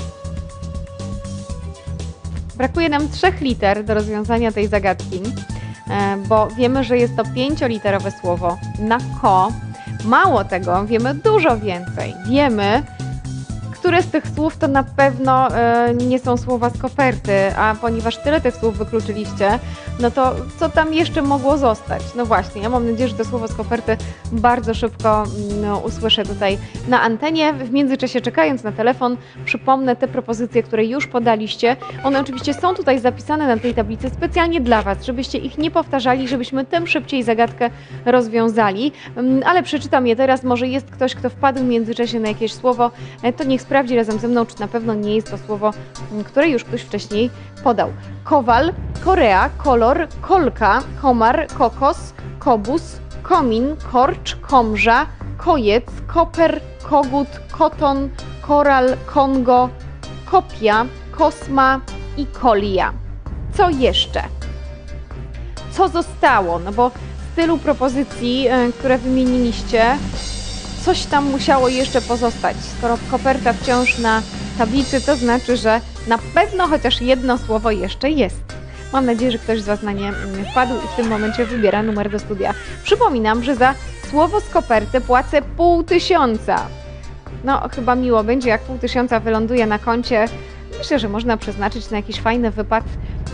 Brakuje nam 3 liter do rozwiązania tej zagadki, bo wiemy, że jest to 5-literowe słowo na ko. Mało tego, wiemy dużo więcej. Wiemy, które z tych słów to na pewno nie są słowa z koperty, a ponieważ tyle tych słów wykluczyliście, no to co tam jeszcze mogło zostać? No właśnie, ja mam nadzieję, że to słowo z koperty bardzo szybko usłyszę tutaj na antenie. W międzyczasie, czekając na telefon, przypomnę te propozycje, które już podaliście. One oczywiście są tutaj zapisane na tej tablicy specjalnie dla Was, żebyście ich nie powtarzali, żebyśmy tym szybciej zagadkę rozwiązali. Ale przeczytam je teraz. Może jest ktoś, kto wpadł w międzyczasie na jakieś słowo, to niech sprawdzi razem ze mną, czy na pewno nie jest to słowo, które już ktoś wcześniej podał. Kowal, Korea, kolor, kolka, komar, kokos, kobus, komin, korcz, komrza, kojec, koper, kogut, koton, koral, kongo, kopia, kosma i kolia. Co jeszcze? Co zostało? No bo z tylu propozycji, które wymieniliście, coś tam musiało jeszcze pozostać. Skoro koperta wciąż na tablicy, to znaczy, że na pewno chociaż jedno słowo jeszcze jest. Mam nadzieję, że ktoś z Was na nie wpadł i w tym momencie wybiera numer do studia. Przypominam, że za słowo z koperty płacę 500. No, chyba miło będzie, jak 500 wyląduje na koncie. Myślę, że można przeznaczyć na jakiś fajny wypad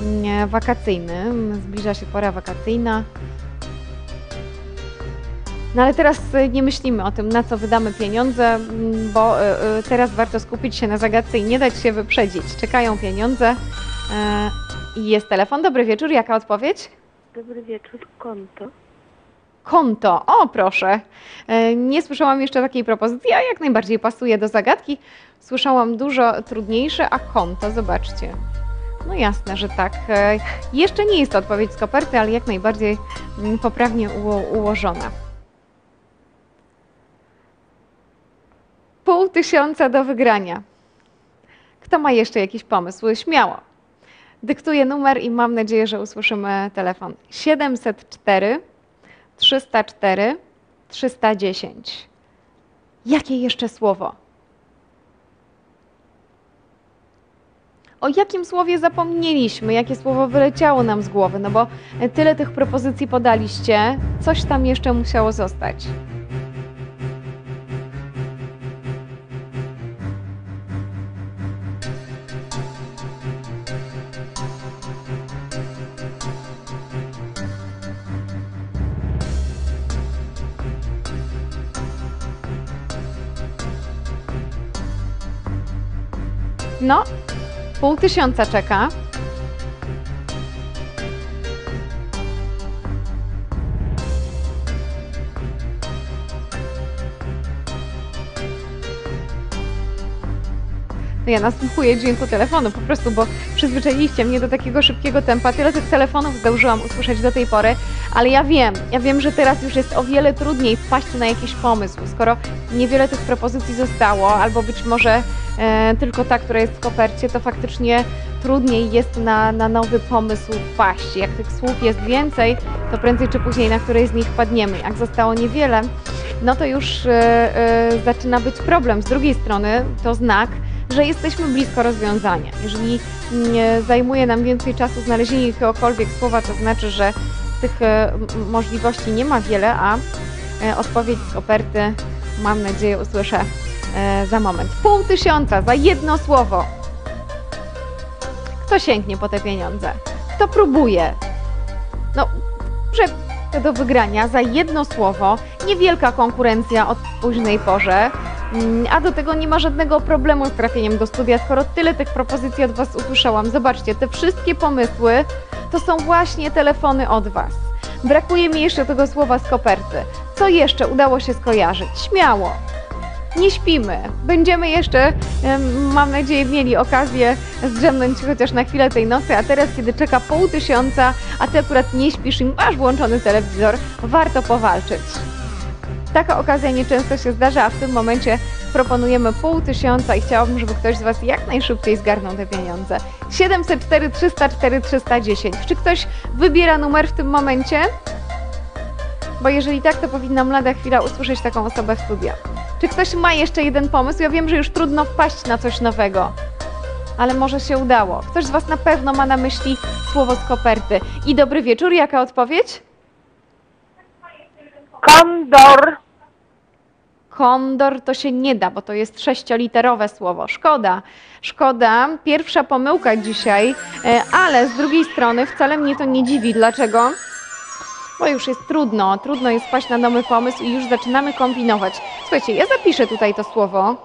wakacyjny. Zbliża się pora wakacyjna. No ale teraz nie myślimy o tym, na co wydamy pieniądze, bo teraz warto skupić się na zagadce i nie dać się wyprzedzić. Czekają pieniądze i jest telefon. Dobry wieczór, jaka odpowiedź? Dobry wieczór, konto. Konto, o proszę. Nie słyszałam jeszcze takiej propozycji, a jak najbardziej pasuje do zagadki. Słyszałam dużo trudniejsze, a konto, zobaczcie. No jasne, że tak. Jeszcze nie jest to odpowiedź z koperty, ale jak najbardziej poprawnie ułożona. 500 do wygrania. Kto ma jeszcze jakiś pomysł? Śmiało. Dyktuję numer i mam nadzieję, że usłyszymy telefon. 704 304 310. Jakie jeszcze słowo? O jakim słowie zapomnieliśmy? Jakie słowo wyleciało nam z głowy? No bo tyle tych propozycji podaliście. Coś tam jeszcze musiało zostać. No, 500 czeka. No ja nasłuchuję dźwięku telefonu po prostu, bo przyzwyczailiście mnie do takiego szybkiego tempa. Tyle tych telefonów zdążyłam usłyszeć do tej pory, ale ja wiem, że teraz już jest o wiele trudniej wpaść na jakiś pomysł, skoro niewiele tych propozycji zostało, albo być może tylko ta, która jest w kopercie, to faktycznie trudniej jest na nowy pomysł wpaść. Jak tych słów jest więcej, to prędzej czy później na której z nich padniemy. Jak zostało niewiele, no to już zaczyna być problem. Z drugiej strony to znak, że jesteśmy blisko rozwiązania. Jeżeli zajmuje nam więcej czasu znalezienie jakiegokolwiek słowa, to znaczy, że tych możliwości nie ma wiele, a odpowiedź z koperty, mam nadzieję, usłyszę za moment. 500 za jedno słowo. Kto sięgnie po te pieniądze? Kto próbuje? No, do wygrania za jedno słowo, niewielka konkurencja o późnej porze, a do tego nie ma żadnego problemu z trafieniem do studia, skoro tyle tych propozycji od Was usłyszałam. Zobaczcie, te wszystkie pomysły to są właśnie telefony od Was. Brakuje mi jeszcze tego słowa z koperty. Co jeszcze udało się skojarzyć? Śmiało. Nie śpimy. Będziemy jeszcze, mam nadzieję, mieli okazję zdrzemnąć chociaż na chwilę tej nocy, a teraz, kiedy czeka 500, a Ty akurat nie śpisz i masz włączony telewizor, warto powalczyć. Taka okazja nieczęsto się zdarza, a w tym momencie proponujemy 500 i chciałabym, żeby ktoś z Was jak najszybciej zgarnął te pieniądze. 704 304 310. Czy ktoś wybiera numer w tym momencie? Bo jeżeli tak, to powinnam lada chwila usłyszeć taką osobę w studiu. Czy ktoś ma jeszcze jeden pomysł? Ja wiem, że już trudno wpaść na coś nowego, ale może się udało. Ktoś z Was na pewno ma na myśli słowo z koperty. I dobry wieczór, jaka odpowiedź? Kondor. Kondor to się nie da, bo to jest 6-literowe słowo. Szkoda, szkoda. Pierwsza pomyłka dzisiaj, ale z drugiej strony wcale mnie to nie dziwi. Dlaczego? Bo już jest trudno jest wpaść na nowy pomysł i już zaczynamy kombinować. Słuchajcie, ja zapiszę tutaj to słowo.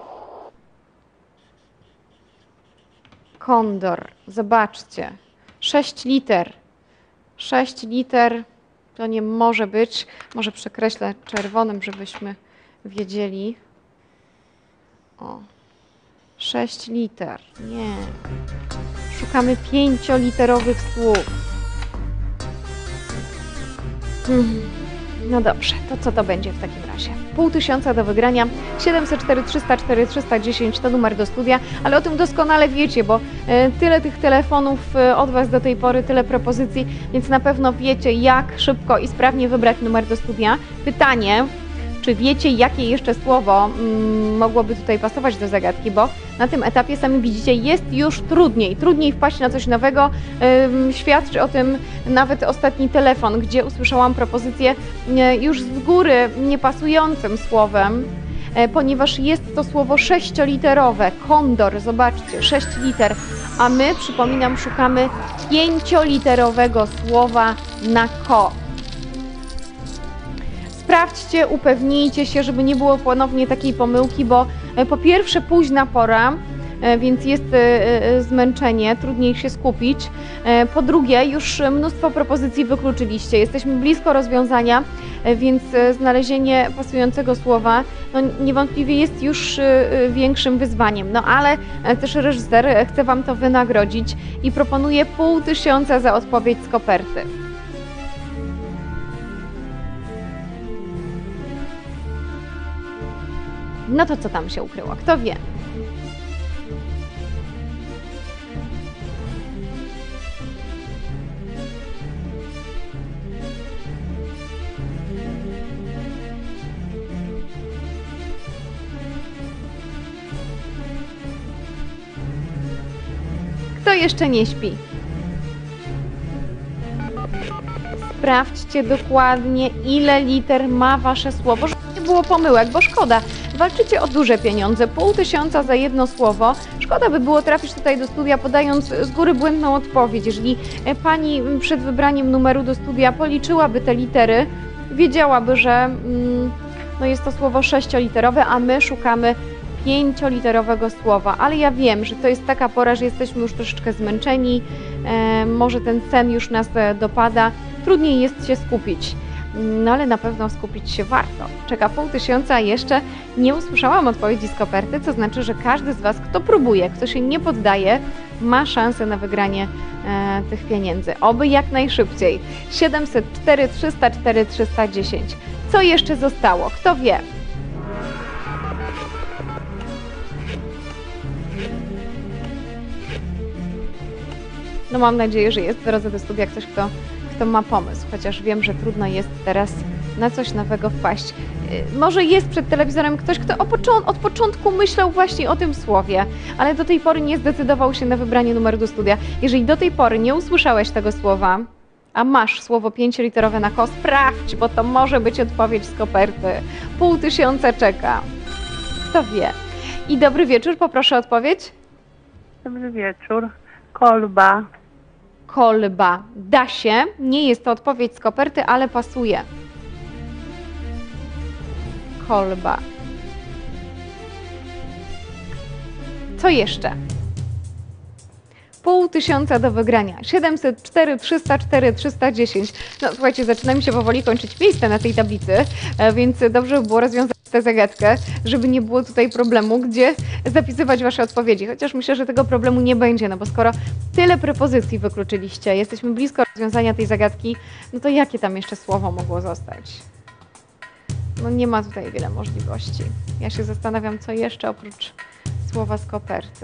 Kondor, zobaczcie. 6 liter. 6 liter to nie może być. Może przekreślę czerwonym, żebyśmy wiedzieli. O. 6 liter. Nie. Szukamy 5-literowych słów. No dobrze, to co to będzie w takim razie? 500 do wygrania, 704 304 310 to numer do studia, ale o tym doskonale wiecie, bo tyle tych telefonów od Was do tej pory, tyle propozycji, więc na pewno wiecie, jak szybko i sprawnie wybrać numer do studia. Pytanie, czy wiecie, jakie jeszcze słowo mogłoby tutaj pasować do zagadki, bo na tym etapie, sami widzicie, jest już trudniej wpaść na coś nowego. Świadczy o tym nawet ostatni telefon, gdzie usłyszałam propozycję już z góry niepasującym słowem, ponieważ jest to słowo 6-literowe. Kondor, zobaczcie, 6 liter, a my, przypominam, szukamy 5-literowego słowa na ko. Sprawdźcie, upewnijcie się, żeby nie było ponownie takiej pomyłki, bo po pierwsze późna pora, więc jest zmęczenie, trudniej się skupić. Po drugie, już mnóstwo propozycji wykluczyliście. Jesteśmy blisko rozwiązania, więc znalezienie pasującego słowa no, niewątpliwie jest już większym wyzwaniem. No ale też reżyser chce Wam to wynagrodzić i proponuje 500 za odpowiedź z koperty. No to co tam się ukryło? Kto wie? Kto jeszcze nie śpi? Sprawdźcie dokładnie, ile liter ma Wasze słowo, żeby nie było pomyłek, bo szkoda. Walczycie o duże pieniądze, 500 za jedno słowo. Szkoda by było trafić tutaj do studia, podając z góry błędną odpowiedź. Jeżeli Pani przed wybraniem numeru do studia policzyłaby te litery, wiedziałaby, że no jest to słowo 6-literowe, a my szukamy 5-literowego słowa, ale ja wiem, że to jest taka pora, że jesteśmy już troszeczkę zmęczeni, może ten sen już nas dopada, trudniej jest się skupić, no ale na pewno skupić się warto. Czeka 500, a jeszcze nie usłyszałam odpowiedzi z koperty, co znaczy, że każdy z Was, kto próbuje, kto się nie poddaje, ma szansę na wygranie tych pieniędzy. Oby jak najszybciej. 704 304 310. Co jeszcze zostało? Kto wie? No mam nadzieję, że jest w drodze do studia ktoś, kto ma pomysł, chociaż wiem, że trudno jest teraz na coś nowego wpaść. Może jest przed telewizorem ktoś, kto od początku myślał właśnie o tym słowie, ale do tej pory nie zdecydował się na wybranie numeru do studia. Jeżeli do tej pory nie usłyszałeś tego słowa, a masz słowo 5-literowe na ko, sprawdź, bo to może być odpowiedź z koperty. 500 czeka. Kto wie? I dobry wieczór, poproszę o odpowiedź. Dobry wieczór. Kolba. Kolba. Da się. Nie jest to odpowiedź z koperty, ale pasuje. Kolba. Co jeszcze? 500 do wygrania. 704 304 310. No słuchajcie, zaczyna mi się powoli kończyć miejsce na tej tablicy, więc dobrze by było rozwiązać tę zagadkę, żeby nie było tutaj problemu, gdzie zapisywać Wasze odpowiedzi. Chociaż myślę, że tego problemu nie będzie, no bo skoro tyle propozycji wykluczyliście, jesteśmy blisko rozwiązania tej zagadki, no to jakie tam jeszcze słowo mogło zostać? No nie ma tutaj wiele możliwości. Ja się zastanawiam, co jeszcze oprócz słowa z koperty.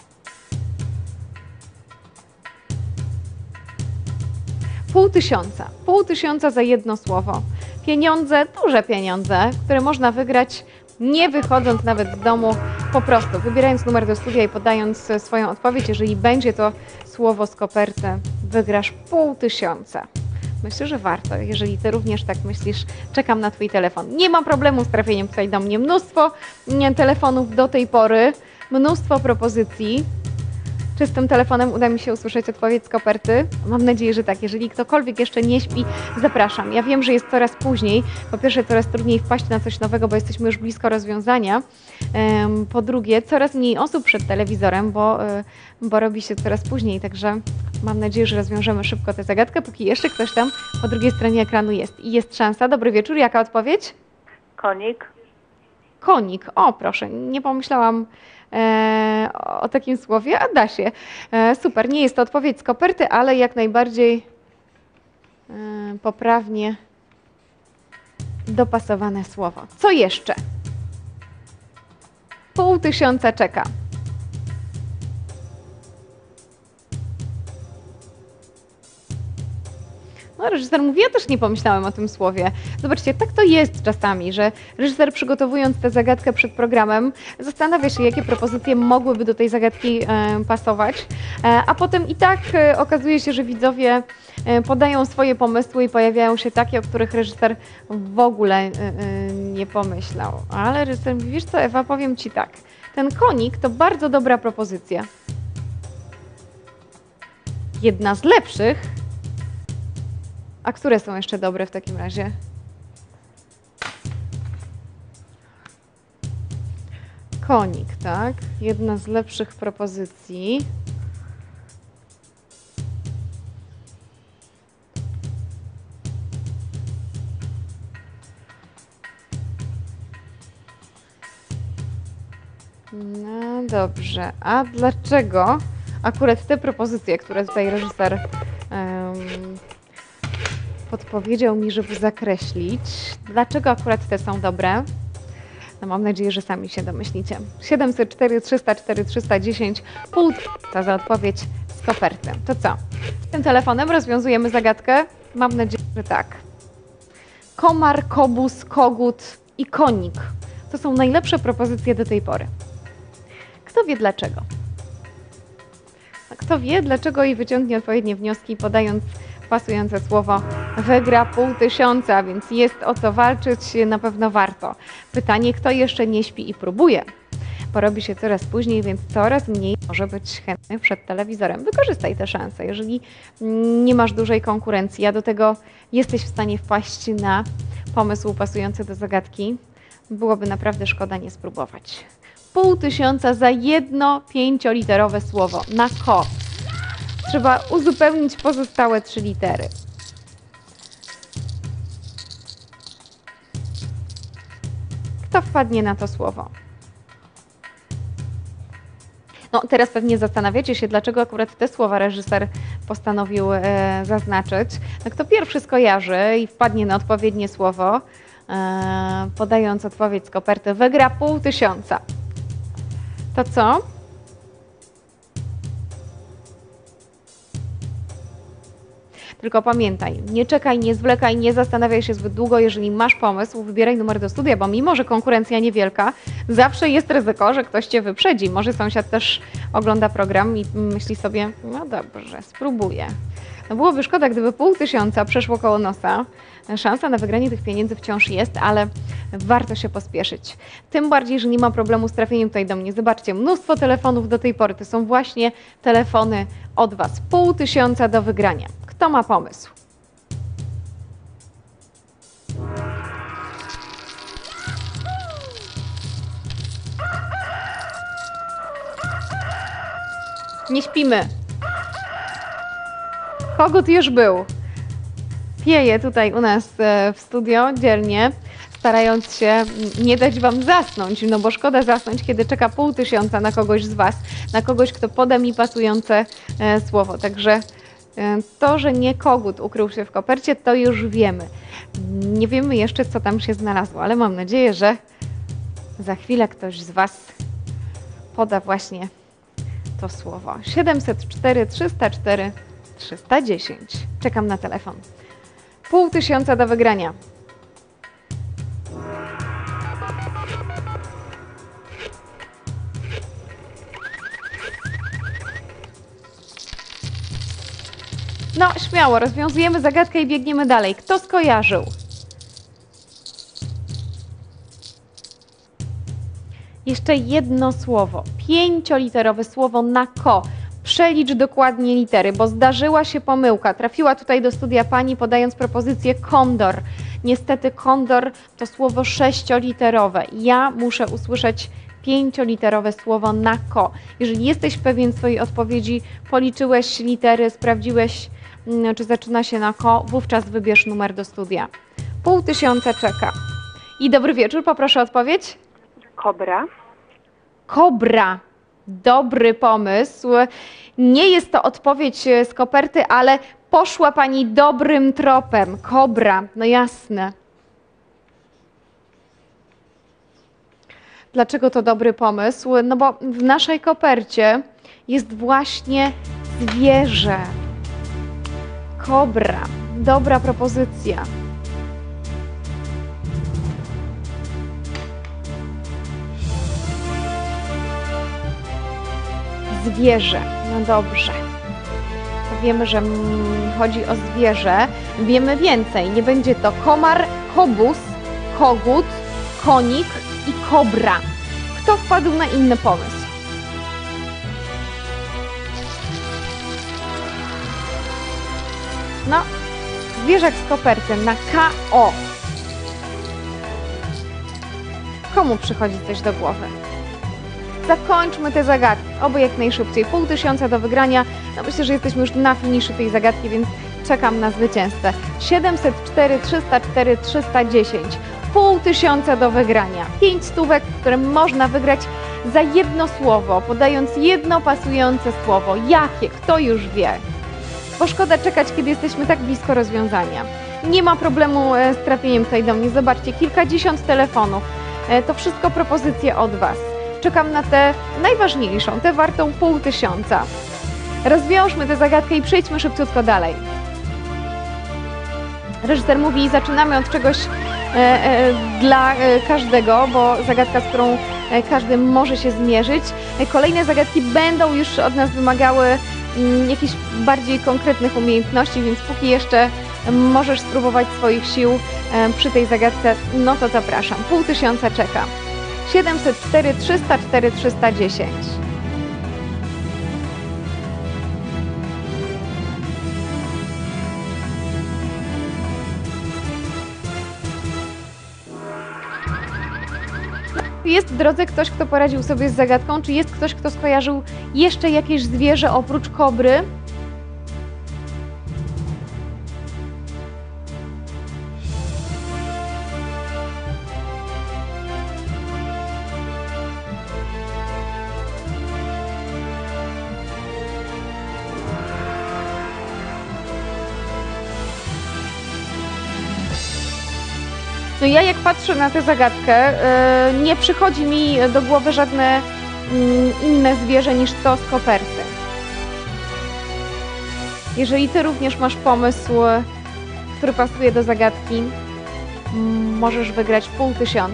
Pół tysiąca za jedno słowo. Pieniądze, duże pieniądze, które można wygrać nie wychodząc nawet z domu, po prostu wybierając numer do studia i podając swoją odpowiedź. Jeżeli będzie to słowo z koperty, wygrasz 500. Myślę, że warto. Jeżeli Ty również tak myślisz, czekam na Twój telefon. Nie mam problemu z trafieniem tutaj do mnie. Mnóstwo telefonów do tej pory, mnóstwo propozycji. Czy z tym telefonem uda mi się usłyszeć odpowiedź z koperty? Mam nadzieję, że tak. Jeżeli ktokolwiek jeszcze nie śpi, zapraszam. Ja wiem, że jest coraz później. Po pierwsze, coraz trudniej wpaść na coś nowego, bo jesteśmy już blisko rozwiązania. Po drugie, coraz mniej osób przed telewizorem, bo robi się coraz później. Także mam nadzieję, że rozwiążemy szybko tę zagadkę, póki jeszcze ktoś tam po drugiej stronie ekranu jest. I jest szansa. Dobry wieczór. Jaka odpowiedź? Konik. Konik. O, proszę. Nie pomyślałam o takim słowie, a da się. Super, nie jest to odpowiedź z koperty, ale jak najbardziej poprawnie dopasowane słowo. Co jeszcze? 500 czeka. No, reżyser mówi, ja też nie pomyślałem o tym słowie. Zobaczcie, tak to jest czasami, że reżyser przygotowując tę zagadkę przed programem zastanawia się, jakie propozycje mogłyby do tej zagadki pasować, a potem i tak okazuje się, że widzowie podają swoje pomysły i pojawiają się takie, o których reżyser w ogóle nie pomyślał. Ale reżyser mówi, wiesz co, Ewa, powiem Ci tak, ten konik to bardzo dobra propozycja. Jedna z lepszych. A które są jeszcze dobre w takim razie? Konik, tak? Jedna z lepszych propozycji. No dobrze, a dlaczego akurat te propozycje, które tutaj reżyser podpowiedział mi, żeby zakreślić, dlaczego akurat te są dobre? No mam nadzieję, że sami się domyślicie. 704 304 310, pół za odpowiedź z koperty. To co? Tym telefonem rozwiązujemy zagadkę? Mam nadzieję, że tak. Komar, kobus, kogut i konik. To są najlepsze propozycje do tej pory. Kto wie dlaczego? A kto wie dlaczego i wyciągnie odpowiednie wnioski, podając pasujące słowo, wygra 500, więc jest o co walczyć, na pewno warto. Pytanie, kto jeszcze nie śpi i próbuje? Porobi się coraz później, więc coraz mniej może być chętnych przed telewizorem. Wykorzystaj tę szansę, jeżeli nie masz dużej konkurencji, a do tego jesteś w stanie wpaść na pomysł pasujący do zagadki, byłoby naprawdę szkoda nie spróbować. 500 za jedno 5-literowe słowo na ko. Trzeba uzupełnić pozostałe 3 litery. Kto wpadnie na to słowo? No, teraz pewnie zastanawiacie się, dlaczego akurat te słowa reżyser postanowił zaznaczyć. No, kto pierwszy skojarzy i wpadnie na odpowiednie słowo, podając odpowiedź z koperty, wygra 500. To co? Tylko pamiętaj, nie czekaj, nie zwlekaj, nie zastanawiaj się zbyt długo. Jeżeli masz pomysł, wybieraj numer do studia, bo mimo, że konkurencja niewielka, zawsze jest ryzyko, że ktoś Cię wyprzedzi. Może sąsiad też ogląda program i myśli sobie, no dobrze, spróbuję. No byłoby szkoda, gdyby 500 przeszło koło nosa. Szansa na wygranie tych pieniędzy wciąż jest, ale warto się pospieszyć. Tym bardziej, że nie ma problemu z trafieniem tutaj do mnie. Zobaczcie, mnóstwo telefonów do tej pory. To są właśnie telefony od Was. 500 do wygrania. Kto ma pomysł? Nie śpimy. Kogut już był. Pieje tutaj u nas w studio dzielnie, starając się nie dać Wam zasnąć, no bo szkoda zasnąć, kiedy czeka 500 na kogoś z Was, na kogoś, kto poda mi pasujące słowo. Także to, że nie kogut ukrył się w kopercie, to już wiemy. Nie wiemy jeszcze, co tam się znalazło, ale mam nadzieję, że za chwilę ktoś z Was poda właśnie to słowo. 704 304 310. Czekam na telefon. 500 do wygrania. No, śmiało, rozwiązujemy zagadkę i biegniemy dalej. Kto skojarzył? Jeszcze jedno słowo. 5-literowe słowo na ko. Przelicz dokładnie litery, bo zdarzyła się pomyłka. Trafiła tutaj do studia pani, podając propozycję kondor. Niestety kondor to słowo 6-literowe. Ja muszę usłyszeć 5-literowe słowo na ko. Jeżeli jesteś pewien swojej odpowiedzi, policzyłeś litery, sprawdziłeś, czy zaczyna się na ko, wówczas wybierz numer do studia. 500 czeka. I dobry wieczór, poproszę o odpowiedź. Kobra. Kobra. Dobry pomysł. Nie jest to odpowiedź z koperty, ale poszła pani dobrym tropem. Kobra, no jasne. Dlaczego to dobry pomysł? No bo w naszej kopercie jest właśnie zwierzę. Kobra. Dobra propozycja. Zwierzę. No dobrze. To wiemy, że chodzi o zwierzę. Wiemy więcej. Nie będzie to komar, kobus, kogut, konik i kobra. Kto wpadł na inny pomysł? No, zwierzak z koperty na KO. Komu przychodzi coś do głowy? zakończmy te zagadki, oby jak najszybciej. 500 do wygrania, no myślę, że jesteśmy już na finiszu tej zagadki, więc czekam na zwycięzcę. 704, 304, 310. 500 do wygrania. 5 stówek, które można wygrać za jedno słowo, podając jedno pasujące słowo. Jakie? Kto już wie? Bo szkoda czekać, kiedy jesteśmy tak blisko rozwiązania. Nie ma problemu z trafieniem tutaj do mnie. Zobaczcie, kilkadziesiąt telefonów. To wszystko propozycje od Was. Czekam na tę najważniejszą, tę wartą 500. Rozwiążmy tę zagadkę i przejdźmy szybciutko dalej. Reżyser mówi, zaczynamy od czegoś dla każdego, bo zagadka, z którą każdy może się zmierzyć. Kolejne zagadki będą już od nas wymagały jakichś bardziej konkretnych umiejętności, więc póki jeszcze możesz spróbować swoich sił przy tej zagadce, no to zapraszam. 500 czeka. 704, 304, 310. Jest w drodze ktoś, kto poradził sobie z zagadką? Czy jest ktoś, kto skojarzył jeszcze jakieś zwierzę oprócz kobry? No ja jak patrzę na tę zagadkę, nie przychodzi mi do głowy żadne inne zwierzę niż to z koperty. Jeżeli Ty również masz pomysł, który pasuje do zagadki, możesz wygrać 500.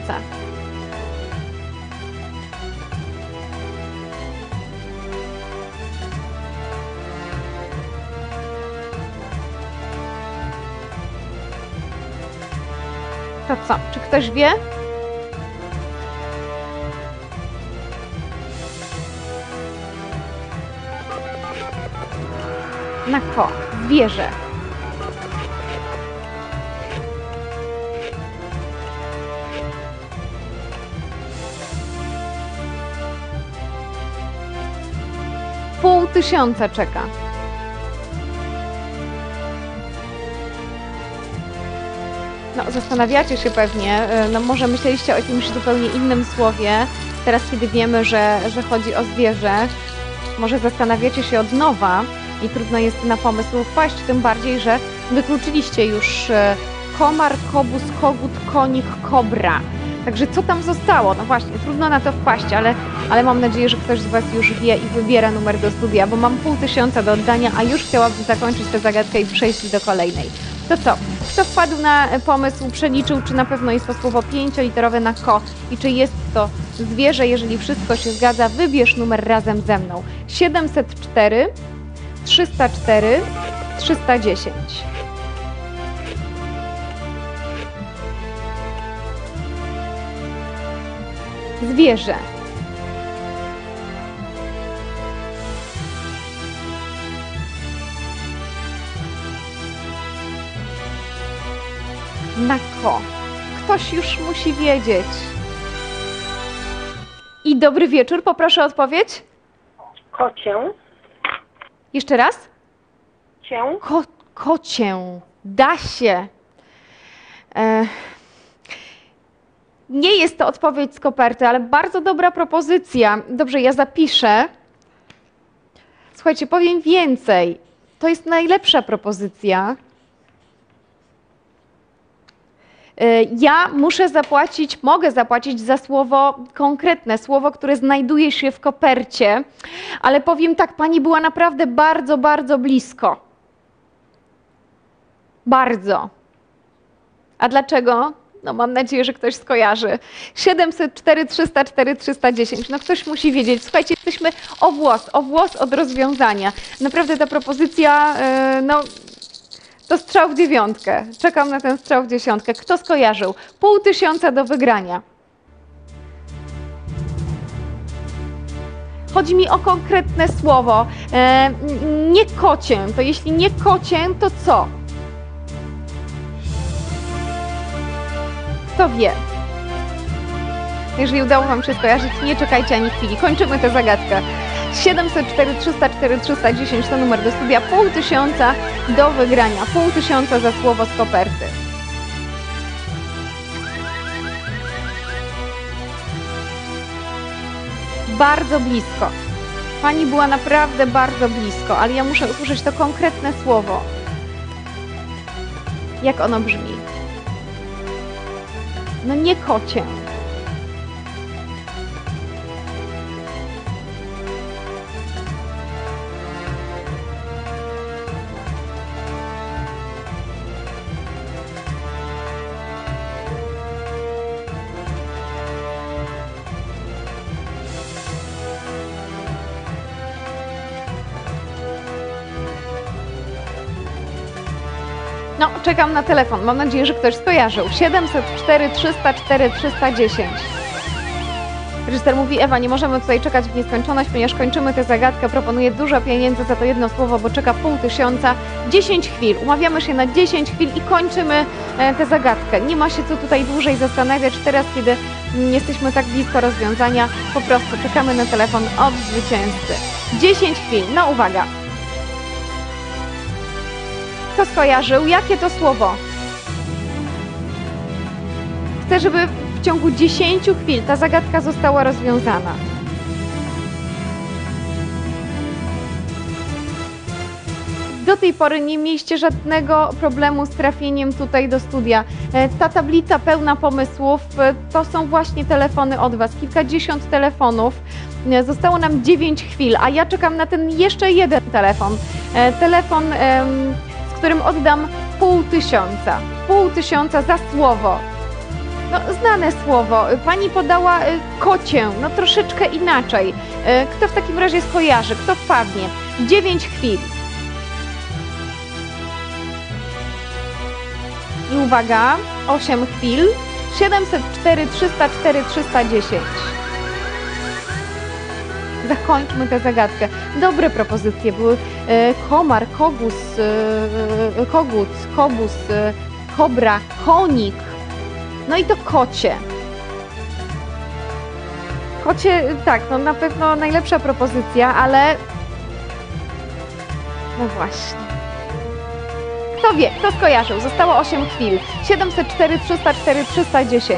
To co? Czy ktoś wie? Na ko. Zwierzę. Pół tysiąca czeka. No, zastanawiacie się pewnie, no może myśleliście o jakimś zupełnie innym słowie, teraz kiedy wiemy, że chodzi o zwierzę, może zastanawiacie się od nowa i trudno jest na pomysł wpaść, tym bardziej, że wykluczyliście już komar, kobus, kogut, konik, kobra. Także co tam zostało? No właśnie, trudno na to wpaść, ale mam nadzieję, że ktoś z Was już wie i wybiera numer do studia, bo mam 500 do oddania, a już chciałabym zakończyć tę zagadkę i przejść do kolejnej. To co? Kto wpadł na pomysł, przeliczył, czy na pewno jest to słowo 5-literowe na ko i czy jest to zwierzę? Jeżeli wszystko się zgadza, wybierz numer razem ze mną. 704, 304, 310. Zwierzę. Na ko. Ktoś już musi wiedzieć. I dobry wieczór, poproszę o odpowiedź. Kocię. Jeszcze raz? Cię. Kocię. Da się. Nie jest to odpowiedź z koperty, ale bardzo dobra propozycja. Dobrze, ja zapiszę. Słuchajcie, powiem więcej. To jest najlepsza propozycja. Ja mogę zapłacić za słowo konkretne, słowo, które znajduje się w kopercie, ale powiem tak, pani była naprawdę bardzo, bardzo blisko. Bardzo. A dlaczego? No mam nadzieję, że ktoś skojarzy. 704, 304, 310. No ktoś musi wiedzieć. Słuchajcie, jesteśmy o włos od rozwiązania. Naprawdę ta propozycja, no... To strzał w dziewiątkę. Czekam na ten strzał w dziesiątkę. Kto skojarzył? 500 do wygrania. Chodzi mi o konkretne słowo. Nie kocię. To jeśli nie kocię, to co? Kto wie? Jeżeli udało Wam się skojarzyć, nie czekajcie ani chwili. Kończymy tę zagadkę. 704 304 310 to numer do studia. 500 do wygrania. 500 za słowo z koperty. Bardzo blisko. Pani była naprawdę bardzo blisko, ale ja muszę usłyszeć to konkretne słowo. Jak ono brzmi? No nie kocie. No, czekam na telefon. Mam nadzieję, że ktoś skojarzył. 704 304 310. Reżyser mówi: Ewa, nie możemy tutaj czekać w nieskończoność, ponieważ kończymy tę zagadkę. Proponuję dużo pieniędzy za to jedno słowo, bo czeka 500. 10 chwil. Umawiamy się na 10 chwil i kończymy tę zagadkę. Nie ma się co tutaj dłużej zastanawiać. Teraz, kiedy jesteśmy tak blisko rozwiązania, po prostu czekamy na telefon od zwycięzcy. 10 chwil. No uwaga. Kto skojarzył? Jakie to słowo? Chcę, żeby w ciągu 10 chwil ta zagadka została rozwiązana. Do tej pory nie mieliście żadnego problemu z trafieniem tutaj do studia. Ta tablica pełna pomysłów to są właśnie telefony od Was. Kilkadziesiąt telefonów. Zostało nam 9 chwil, a ja czekam na ten jeszcze jeden telefon. Telefon, z którym oddam 500. 500 za słowo. No, znane słowo. Pani podała kocię, no troszeczkę inaczej. Kto w takim razie skojarzy? Kto wpadnie? 9 chwil. I uwaga, 8 chwil. 704 304 310. Zakończmy tę zagadkę. Dobre propozycje były. Komar, kogus, kogut, kobus, kobra, konik. No i to kocie. Kocie, tak, no na pewno najlepsza propozycja, ale... No właśnie. Kto wie, kto skojarzył? Zostało 8 chwil. 704 304 310.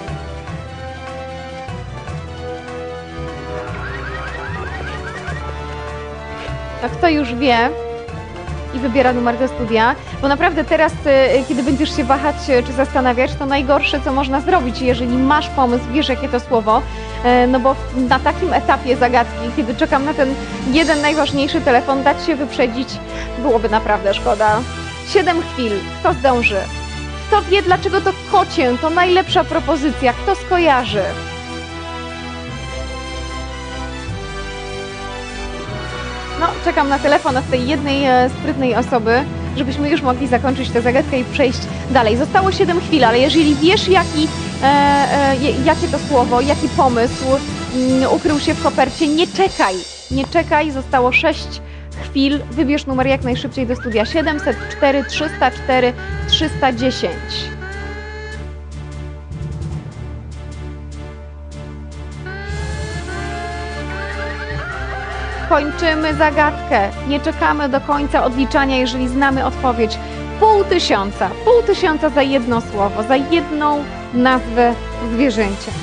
A kto już wie i wybiera numer do studia, bo naprawdę teraz, kiedy będziesz się wahać czy zastanawiać, to najgorsze, co można zrobić, jeżeli masz pomysł, wiesz, jakie to słowo, no bo na takim etapie zagadki, kiedy czekam na ten jeden najważniejszy telefon, dać się wyprzedzić byłoby naprawdę szkoda. 7 chwil. Kto zdąży? Kto wie, dlaczego to kocie? To najlepsza propozycja. Kto skojarzy? No, czekam na telefon od tej jednej sprytnej osoby, żebyśmy już mogli zakończyć tę zagadkę i przejść dalej. Zostało 7 chwil, ale jeżeli wiesz, jakie to słowo, jaki pomysł ukrył się w kopercie, nie czekaj. Nie czekaj, zostało 6 chwil. Wybierz numer jak najszybciej do studia. 704 304 310. Kończymy zagadkę. Nie czekamy do końca odliczania, jeżeli znamy odpowiedź. 500. 500 za jedno słowo, za jedną nazwę zwierzęcia.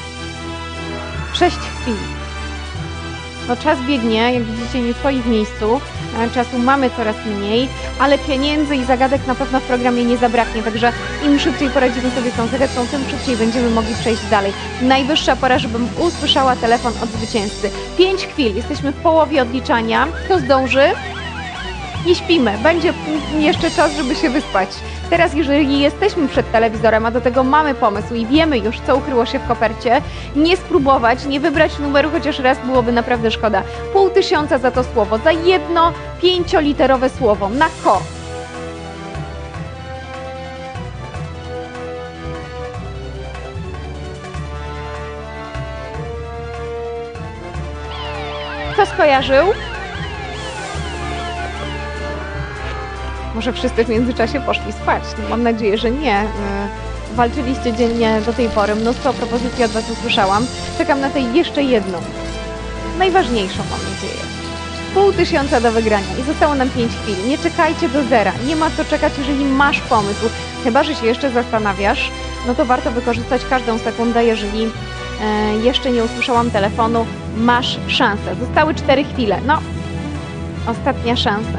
6 chwil. No czas biegnie, jak widzicie, nie stoi w miejscu. Czasu mamy coraz mniej, ale pieniędzy i zagadek na pewno w programie nie zabraknie, także im szybciej poradzimy sobie z tą zagadką, tym szybciej będziemy mogli przejść dalej. Najwyższa pora, żebym usłyszała telefon od zwycięzcy. 5 chwil, jesteśmy w połowie odliczania. Kto zdąży? Nie śpimy, będzie jeszcze czas, żeby się wyspać. Teraz, jeżeli jesteśmy przed telewizorem, a do tego mamy pomysł i wiemy już, co ukryło się w kopercie, nie spróbować, nie wybrać numeru chociaż raz byłoby naprawdę szkoda. 500 za to słowo, za jedno 5-literowe słowo, na ko. Kto skojarzył? Może wszyscy w międzyczasie poszli spać. Mam nadzieję, że nie. walczyliście dziennie do tej pory. Mnóstwo propozycji od Was usłyszałam. Czekam na tę jeszcze jedną. Najważniejszą, mam nadzieję. 500 do wygrania i zostało nam 5 chwil. Nie czekajcie do zera. Nie ma co czekać, jeżeli masz pomysł. Chyba że się jeszcze zastanawiasz, no to warto wykorzystać każdą sekundę, jeżeli jeszcze nie usłyszałam telefonu. Masz szansę. Zostały 4 chwile. No, ostatnia szansa.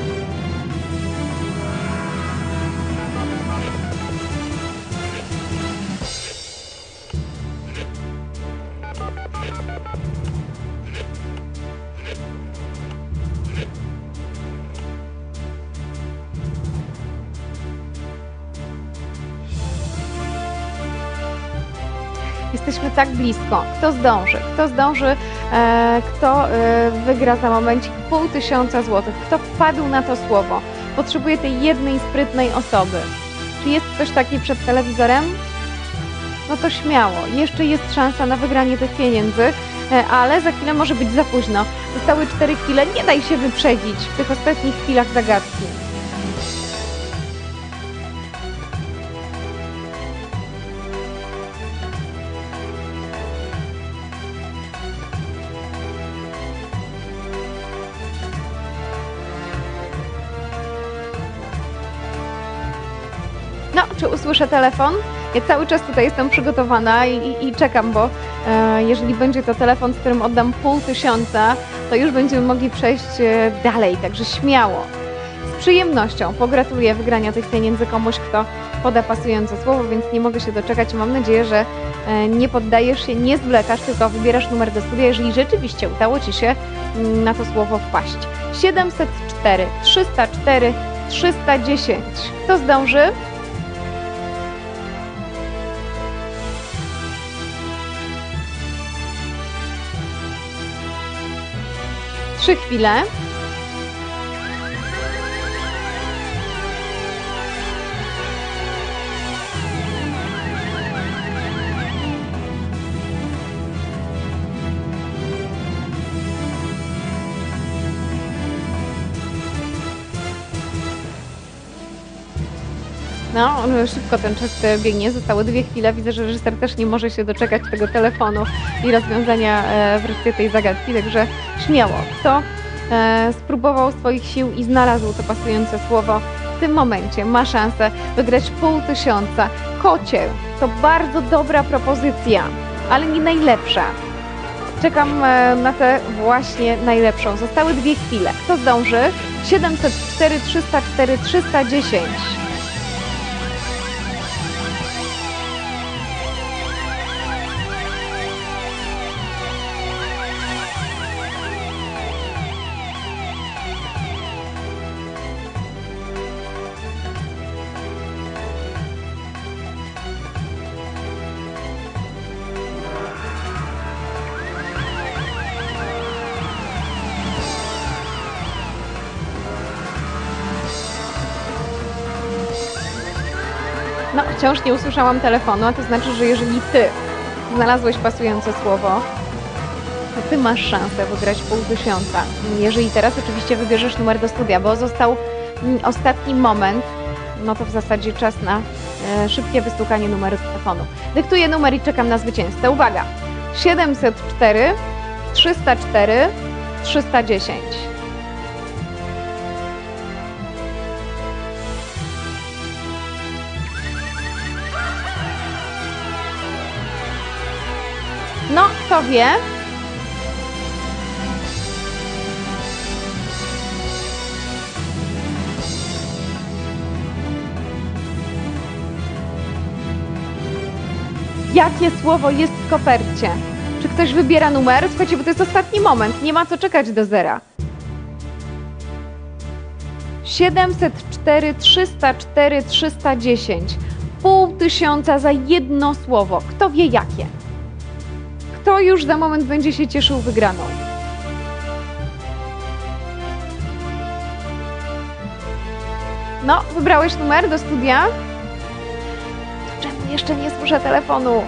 Jesteśmy tak blisko. Kto zdąży? Kto zdąży? Kto wygra za momencik 500 złotych? Kto wpadł na to słowo? Potrzebuję tej jednej sprytnej osoby. Czy jest ktoś taki przed telewizorem? No to śmiało. Jeszcze jest szansa na wygranie tych pieniędzy, ale za chwilę może być za późno. Zostały 4 chwile. Nie daj się wyprzedzić w tych ostatnich chwilach zagadki. No, czy usłyszę telefon? Ja cały czas tutaj jestem przygotowana i czekam, bo jeżeli będzie to telefon, z którym oddam 500, to już będziemy mogli przejść dalej, także śmiało. Z przyjemnością pogratuluję wygrania tych pieniędzy komuś, kto poda pasujące słowo, więc nie mogę się doczekać. Mam nadzieję, że nie poddajesz się, nie zwlekasz, tylko wybierasz numer do studia, jeżeli rzeczywiście udało Ci się na to słowo wpaść. 704 304 310. Kto zdąży? Trzy chwile. No, szybko ten czas biegnie, zostały 2 chwile. Widzę, że reżyser też nie może się doczekać tego telefonu i rozwiązania wreszcie tej zagadki, także śmiało. Kto spróbował swoich sił i znalazł to pasujące słowo, w tym momencie ma szansę wygrać 500. Kocieł to bardzo dobra propozycja, ale nie najlepsza. Czekam na tę właśnie najlepszą. Zostały 2 chwile. Kto zdąży? 704 304 310. No, wciąż nie usłyszałam telefonu, a to znaczy, że jeżeli Ty znalazłeś pasujące słowo, to Ty masz szansę wygrać 500. Jeżeli teraz oczywiście wybierzesz numer do studia, bo został ostatni moment, no to w zasadzie czas na szybkie wystukanie numeru telefonu. Dyktuję numer i czekam na zwycięzcę. Uwaga! 704 304 310. No, kto wie? Jakie słowo jest w kopercie? Czy ktoś wybiera numer? Słuchajcie, bo to jest ostatni moment, nie ma co czekać do zera. 704 304 310. 500 za jedno słowo. Kto wie jakie? Kto już za moment będzie się cieszył wygraną? No, wybrałeś numer do studia? Czemu jeszcze nie słyszę telefonu?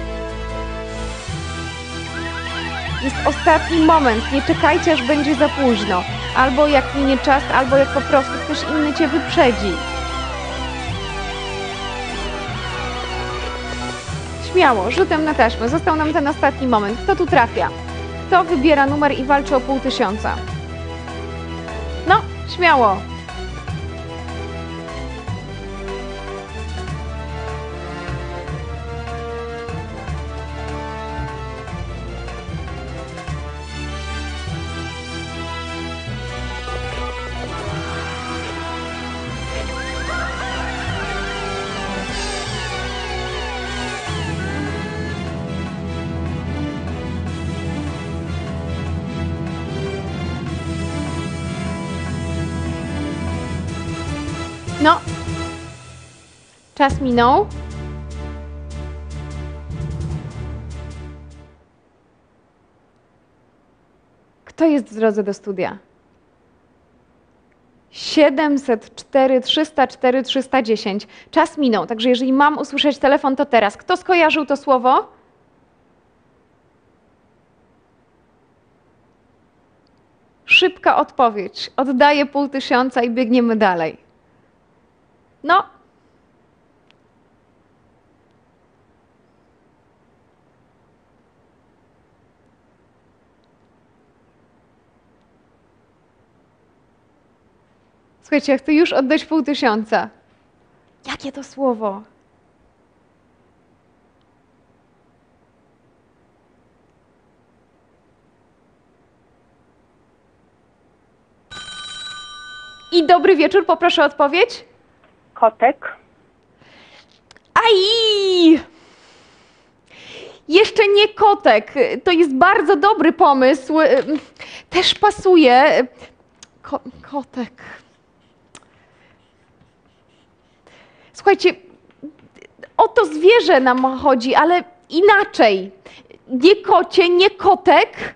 Jest ostatni moment, nie czekajcie, aż będzie za późno. Albo jak minie czas, albo jak po prostu ktoś inny Cię wyprzedzi. Śmiało, rzutem na taśmę. Został nam ten ostatni moment. Kto tu trafia? Kto wybiera numer i walczy o 500? No, śmiało. No, czas minął. Kto jest w drodze do studia? 704 304 310. Czas minął, także jeżeli mam usłyszeć telefon, to teraz. Kto skojarzył to słowo? Szybka odpowiedź. Oddaję 500 i biegniemy dalej. No. Słuchajcie, ja chcę już oddać 500. Jakie to słowo? I dobry wieczór, poproszę o odpowiedź. Kotek. Aj! Jeszcze nie kotek. To jest bardzo dobry pomysł. Też pasuje. Kotek. Słuchajcie, o to zwierzę nam chodzi, ale inaczej. Nie kocie, nie kotek,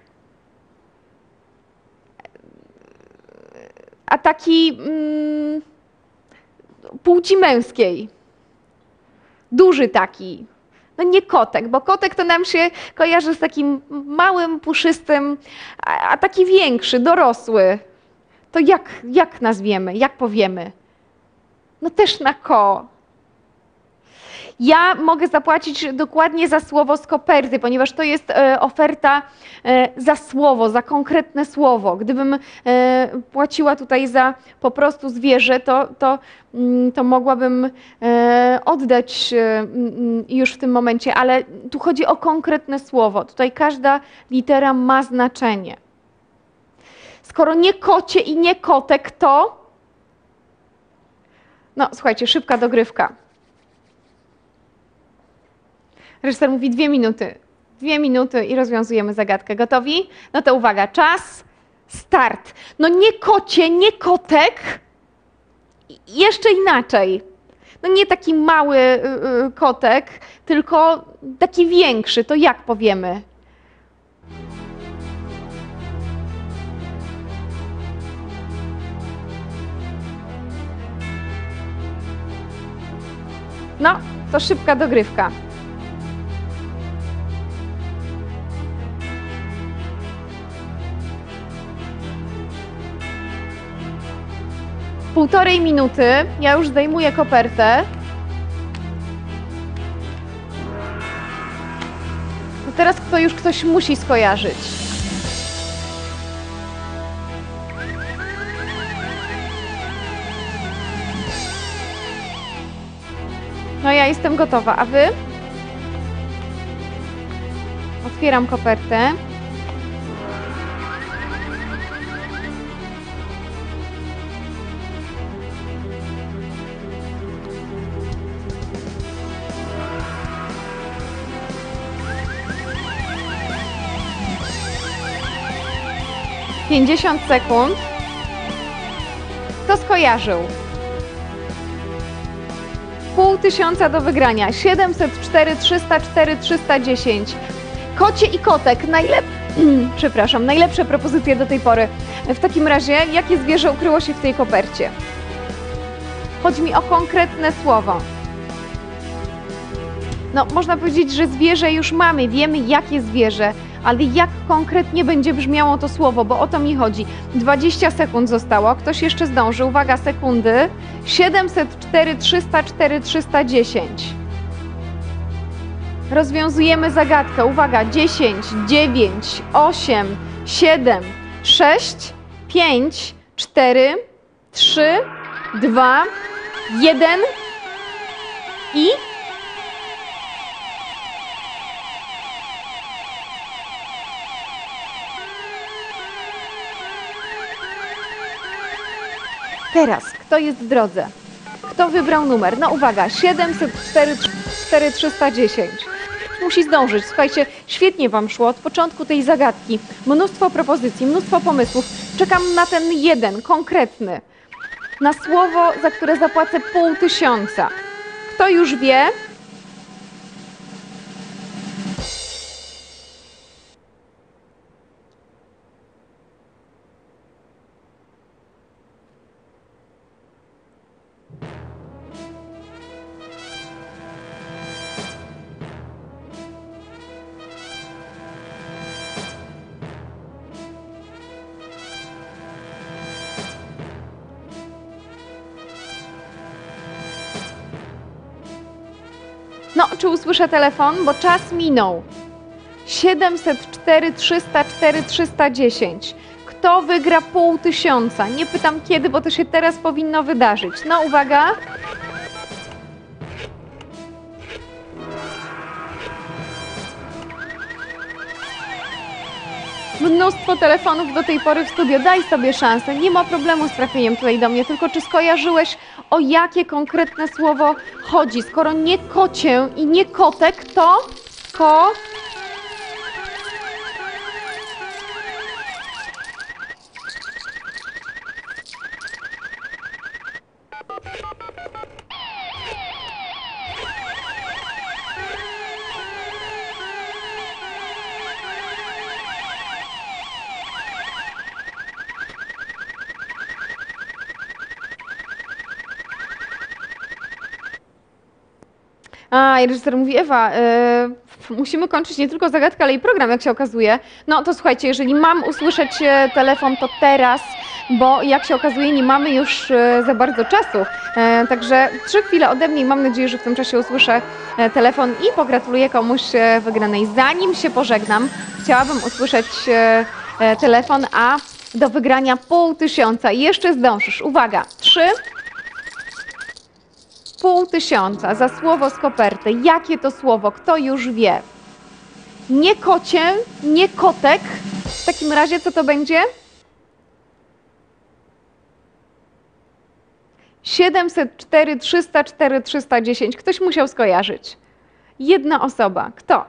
a taki płci męskiej. Duży taki. No nie kotek, bo kotek to nam się kojarzy z takim małym, puszystym, a taki większy, dorosły. To jak nazwiemy, jak powiemy? No też na ko. Ja mogę zapłacić dokładnie za słowo z koperty, ponieważ to jest oferta za słowo, za konkretne słowo. Gdybym płaciła tutaj za po prostu zwierzę, to mogłabym oddać już w tym momencie, ale tu chodzi o konkretne słowo. Tutaj każda litera ma znaczenie. Skoro nie kocie i nie kotek, to... No, słuchajcie, szybka dogrywka. Reżyser mówi 2 minuty. 2 minuty i rozwiązujemy zagadkę. Gotowi? No to uwaga, czas, start. No nie kocie, nie kotek, jeszcze inaczej. No nie taki mały kotek, tylko taki większy. To jak powiemy? No, to szybka dogrywka. Półtorej minuty, ja już zdejmuję kopertę. No teraz ktoś musi skojarzyć. No ja jestem gotowa, a wy? Otwieram kopertę. Pięćdziesiąt sekund. Kto skojarzył? 500 do wygrania. 704 304 310. Kocie i kotek. Przepraszam, najlepsze propozycje do tej pory. W takim razie, jakie zwierzę ukryło się w tej kopercie? Chodzi mi o konkretne słowo. No, można powiedzieć, że zwierzę już mamy. Wiemy, jakie zwierzę, ale jak konkretnie będzie brzmiało to słowo, bo o to mi chodzi. 20 sekund zostało. Ktoś jeszcze zdąży. Uwaga, sekundy. 704 304 310. Rozwiązujemy zagadkę. Uwaga, 10, 9, 8, 7, 6, 5, 4, 3, 2, 1 i... Teraz, kto jest w drodze? Kto wybrał numer? No uwaga, 704 310. Musi zdążyć. Słuchajcie, świetnie Wam szło od początku tej zagadki. Mnóstwo propozycji, mnóstwo pomysłów. Czekam na ten jeden, konkretny. Na słowo, za które zapłacę 500. Kto już wie? No, czy usłyszę telefon? Bo czas minął. 704 304 310. Kto wygra 500? Nie pytam kiedy, bo to się teraz powinno wydarzyć. No, uwaga. Mnóstwo telefonów do tej pory w studio. Daj sobie szansę. Nie ma problemu z trafieniem tutaj do mnie. Tylko czy skojarzyłeś, o jakie konkretne słowo chodzi? Skoro nie kocię i nie kotek, to I reżyser mówi, Ewa, musimy kończyć nie tylko zagadkę, ale i program, jak się okazuje. No to słuchajcie, jeżeli mam usłyszeć telefon, to teraz, bo jak się okazuje, nie mamy już za bardzo czasu. Także 3 chwile ode mnie i mam nadzieję, że w tym czasie usłyszę telefon i pogratuluję komuś wygranej. Zanim się pożegnam, chciałabym usłyszeć telefon, a do wygrania 500. Jeszcze zdążysz. Uwaga, 3, 500 za słowo z koperty. Jakie to słowo? Kto już wie? Nie kocie, nie kotek. W takim razie co to będzie? 704 304 310. Ktoś musiał skojarzyć. Jedna osoba. Kto?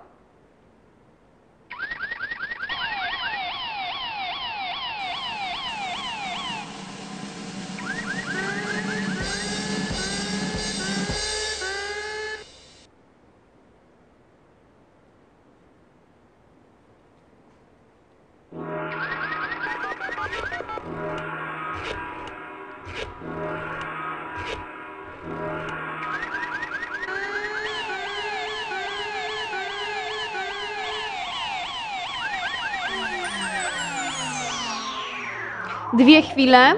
Dwie chwile.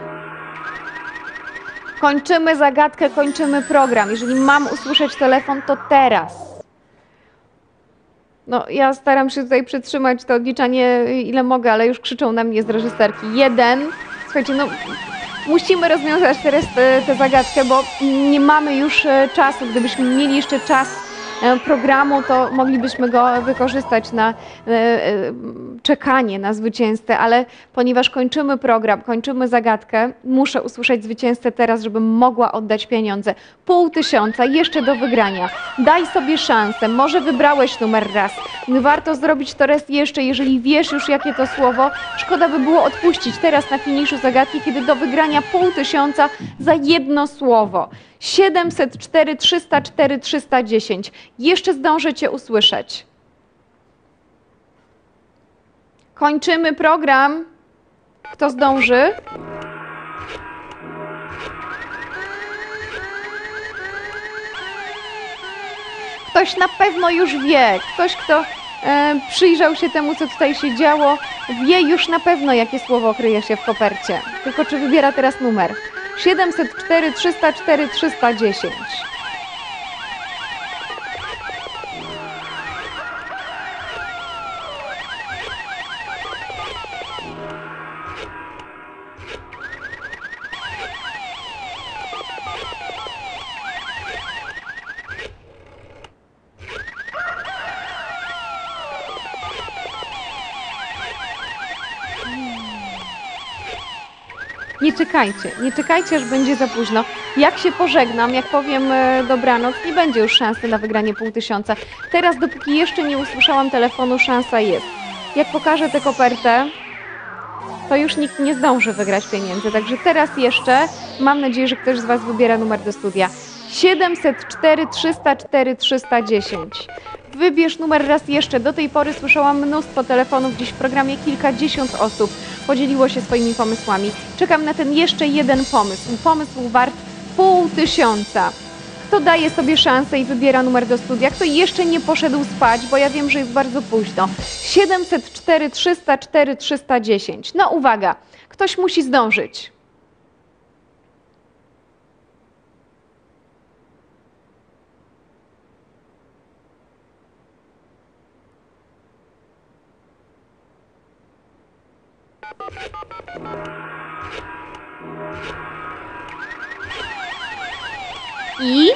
Kończymy zagadkę, kończymy program. Jeżeli mam usłyszeć telefon, to teraz. No, ja staram się tutaj przytrzymać to odliczanie ile mogę, ale już krzyczą na mnie z reżyserki. 1. Słuchajcie, no musimy rozwiązać teraz tę zagadkę, bo nie mamy już czasu. Gdybyśmy mieli jeszcze czas programu, to moglibyśmy go wykorzystać na czekanie na zwycięzcę, ale ponieważ kończymy program, kończymy zagadkę, muszę usłyszeć zwycięzcę teraz, żebym mogła oddać pieniądze. 500 jeszcze do wygrania. Daj sobie szansę, może wybrałeś numer raz. Warto zrobić to raz jeszcze, jeżeli wiesz już jakie to słowo. Szkoda by było odpuścić teraz na finiszu zagadki, kiedy do wygrania 500 za jedno słowo. 704 304 310. Jeszcze zdążę Cię usłyszeć. Kończymy program. Kto zdąży? Ktoś na pewno już wie. Ktoś, kto przyjrzał się temu, co tutaj się działo, wie już na pewno, jakie słowo kryje się w kopercie. Tylko czy wybiera teraz numer? 704 304 310. Nie czekajcie, aż będzie za późno. Jak się pożegnam, jak powiem dobranoc, nie będzie już szansy na wygranie 500. Teraz, dopóki jeszcze nie usłyszałam telefonu, szansa jest. Jak pokażę tę kopertę, to już nikt nie zdąży wygrać pieniędzy. Także teraz jeszcze mam nadzieję, że ktoś z Was wybiera numer do studia. 704 304 310. Wybierz numer raz jeszcze. Do tej pory słyszałam mnóstwo telefonów. Dziś w programie kilkadziesiąt osób podzieliło się swoimi pomysłami. Czekam na ten jeszcze jeden pomysł. Pomysł wart 500. Kto daje sobie szansę i wybiera numer do studia? Kto jeszcze nie poszedł spać, bo ja wiem, że jest bardzo późno. 704 304 310. No uwaga, ktoś musi zdążyć. I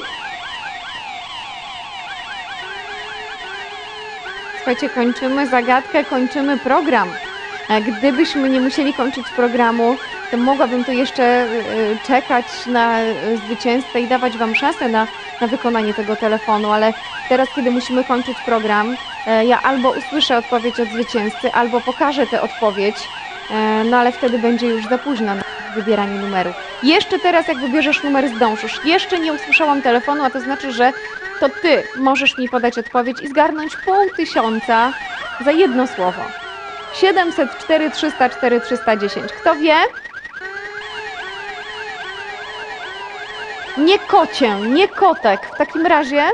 słuchajcie, kończymy zagadkę, kończymy program. Gdybyśmy nie musieli kończyć programu, to mogłabym tu jeszcze czekać na zwycięzcę i dawać Wam szansę na wykonanie tego telefonu, ale teraz, kiedy musimy kończyć program, ja albo usłyszę odpowiedź od zwycięzcy, albo pokażę tę odpowiedź, no ale wtedy będzie już za późno na wybieranie numeru. Jeszcze teraz, jak wybierzesz numer, zdążysz. Jeszcze nie usłyszałam telefonu, a to znaczy, że to Ty możesz mi podać odpowiedź i zgarnąć 500 za jedno słowo. 704 304 310. Kto wie? Nie kocię, nie kotek. W takim razie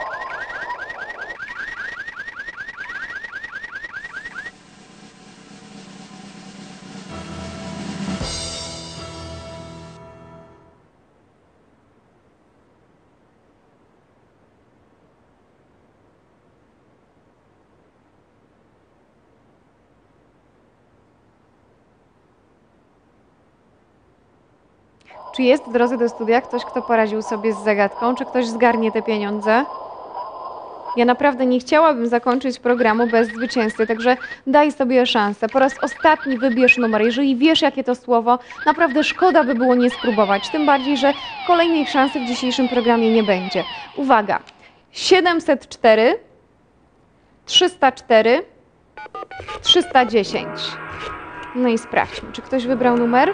czy jest w drodze do studia ktoś, kto poradził sobie z zagadką? Czy ktoś zgarnie te pieniądze? Ja naprawdę nie chciałabym zakończyć programu bez zwycięzcy, także daj sobie szansę. Po raz ostatni wybierz numer. Jeżeli wiesz, jakie to słowo, naprawdę szkoda by było nie spróbować. Tym bardziej, że kolejnej szansy w dzisiejszym programie nie będzie. Uwaga! 704 304 310. No i sprawdźmy, czy ktoś wybrał numer?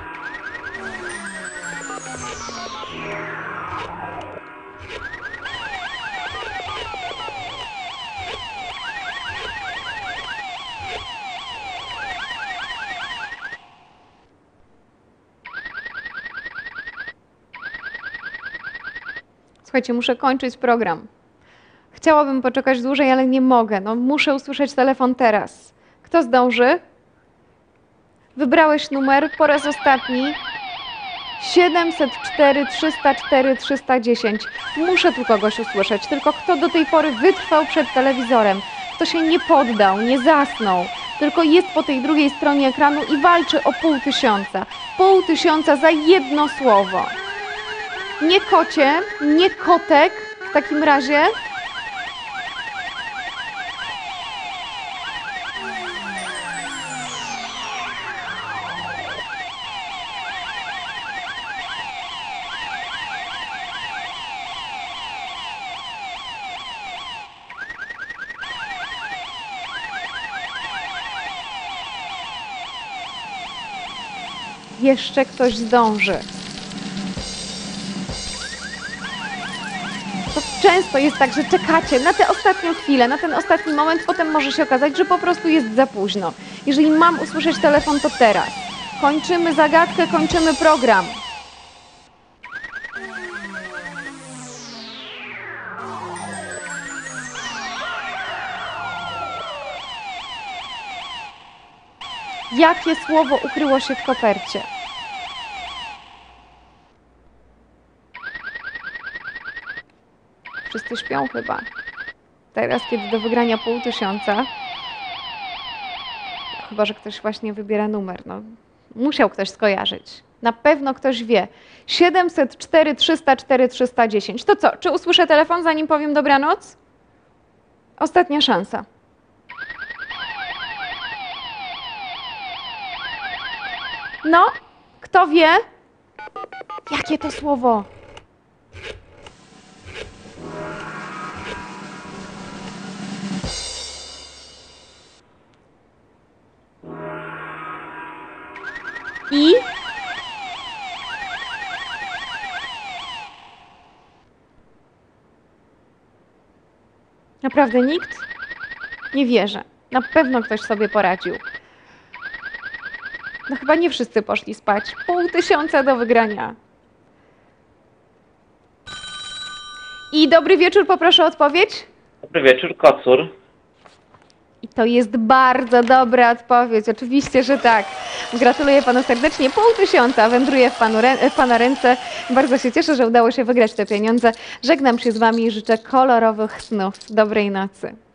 Słuchajcie, muszę kończyć program. Chciałabym poczekać dłużej, ale nie mogę. No, muszę usłyszeć telefon teraz. Kto zdąży? Wybrałeś numer po raz ostatni. 704 304 310. Muszę tu kogoś usłyszeć. Tylko kto do tej pory wytrwał przed telewizorem, kto się nie poddał, nie zasnął, tylko jest po tej drugiej stronie ekranu i walczy o 500. 500 za jedno słowo. Nie kocie, nie kotek w takim razie. Jeszcze ktoś zdąży. To często jest tak, że czekacie na tę ostatnią chwilę, na ten ostatni moment, potem może się okazać, że po prostu jest za późno. Jeżeli mam usłyszeć telefon, to teraz. Kończymy zagadkę, kończymy program. Jakie słowo ukryło się w kopercie? Wszyscy śpią chyba. Teraz, kiedy do wygrania 500, chyba że ktoś właśnie wybiera numer. No, musiał ktoś skojarzyć. Na pewno ktoś wie. 704 304 310. To co? Czy usłyszę telefon, zanim powiem dobranoc? Ostatnia szansa. No, Kto wie? Jakie to słowo? I? Naprawdę nikt? Nie wierzę. Na pewno ktoś sobie poradził. No chyba nie wszyscy poszli spać. 500 do wygrania. I dobry wieczór, poproszę o odpowiedź. Dobry wieczór, kocur. I to jest bardzo dobra odpowiedź. Oczywiście, że tak. Gratuluję panu serdecznie. 500 wędruje w pana ręce. Bardzo się cieszę, że udało się wygrać te pieniądze. Żegnam się z wami i życzę kolorowych snów. Dobrej nocy.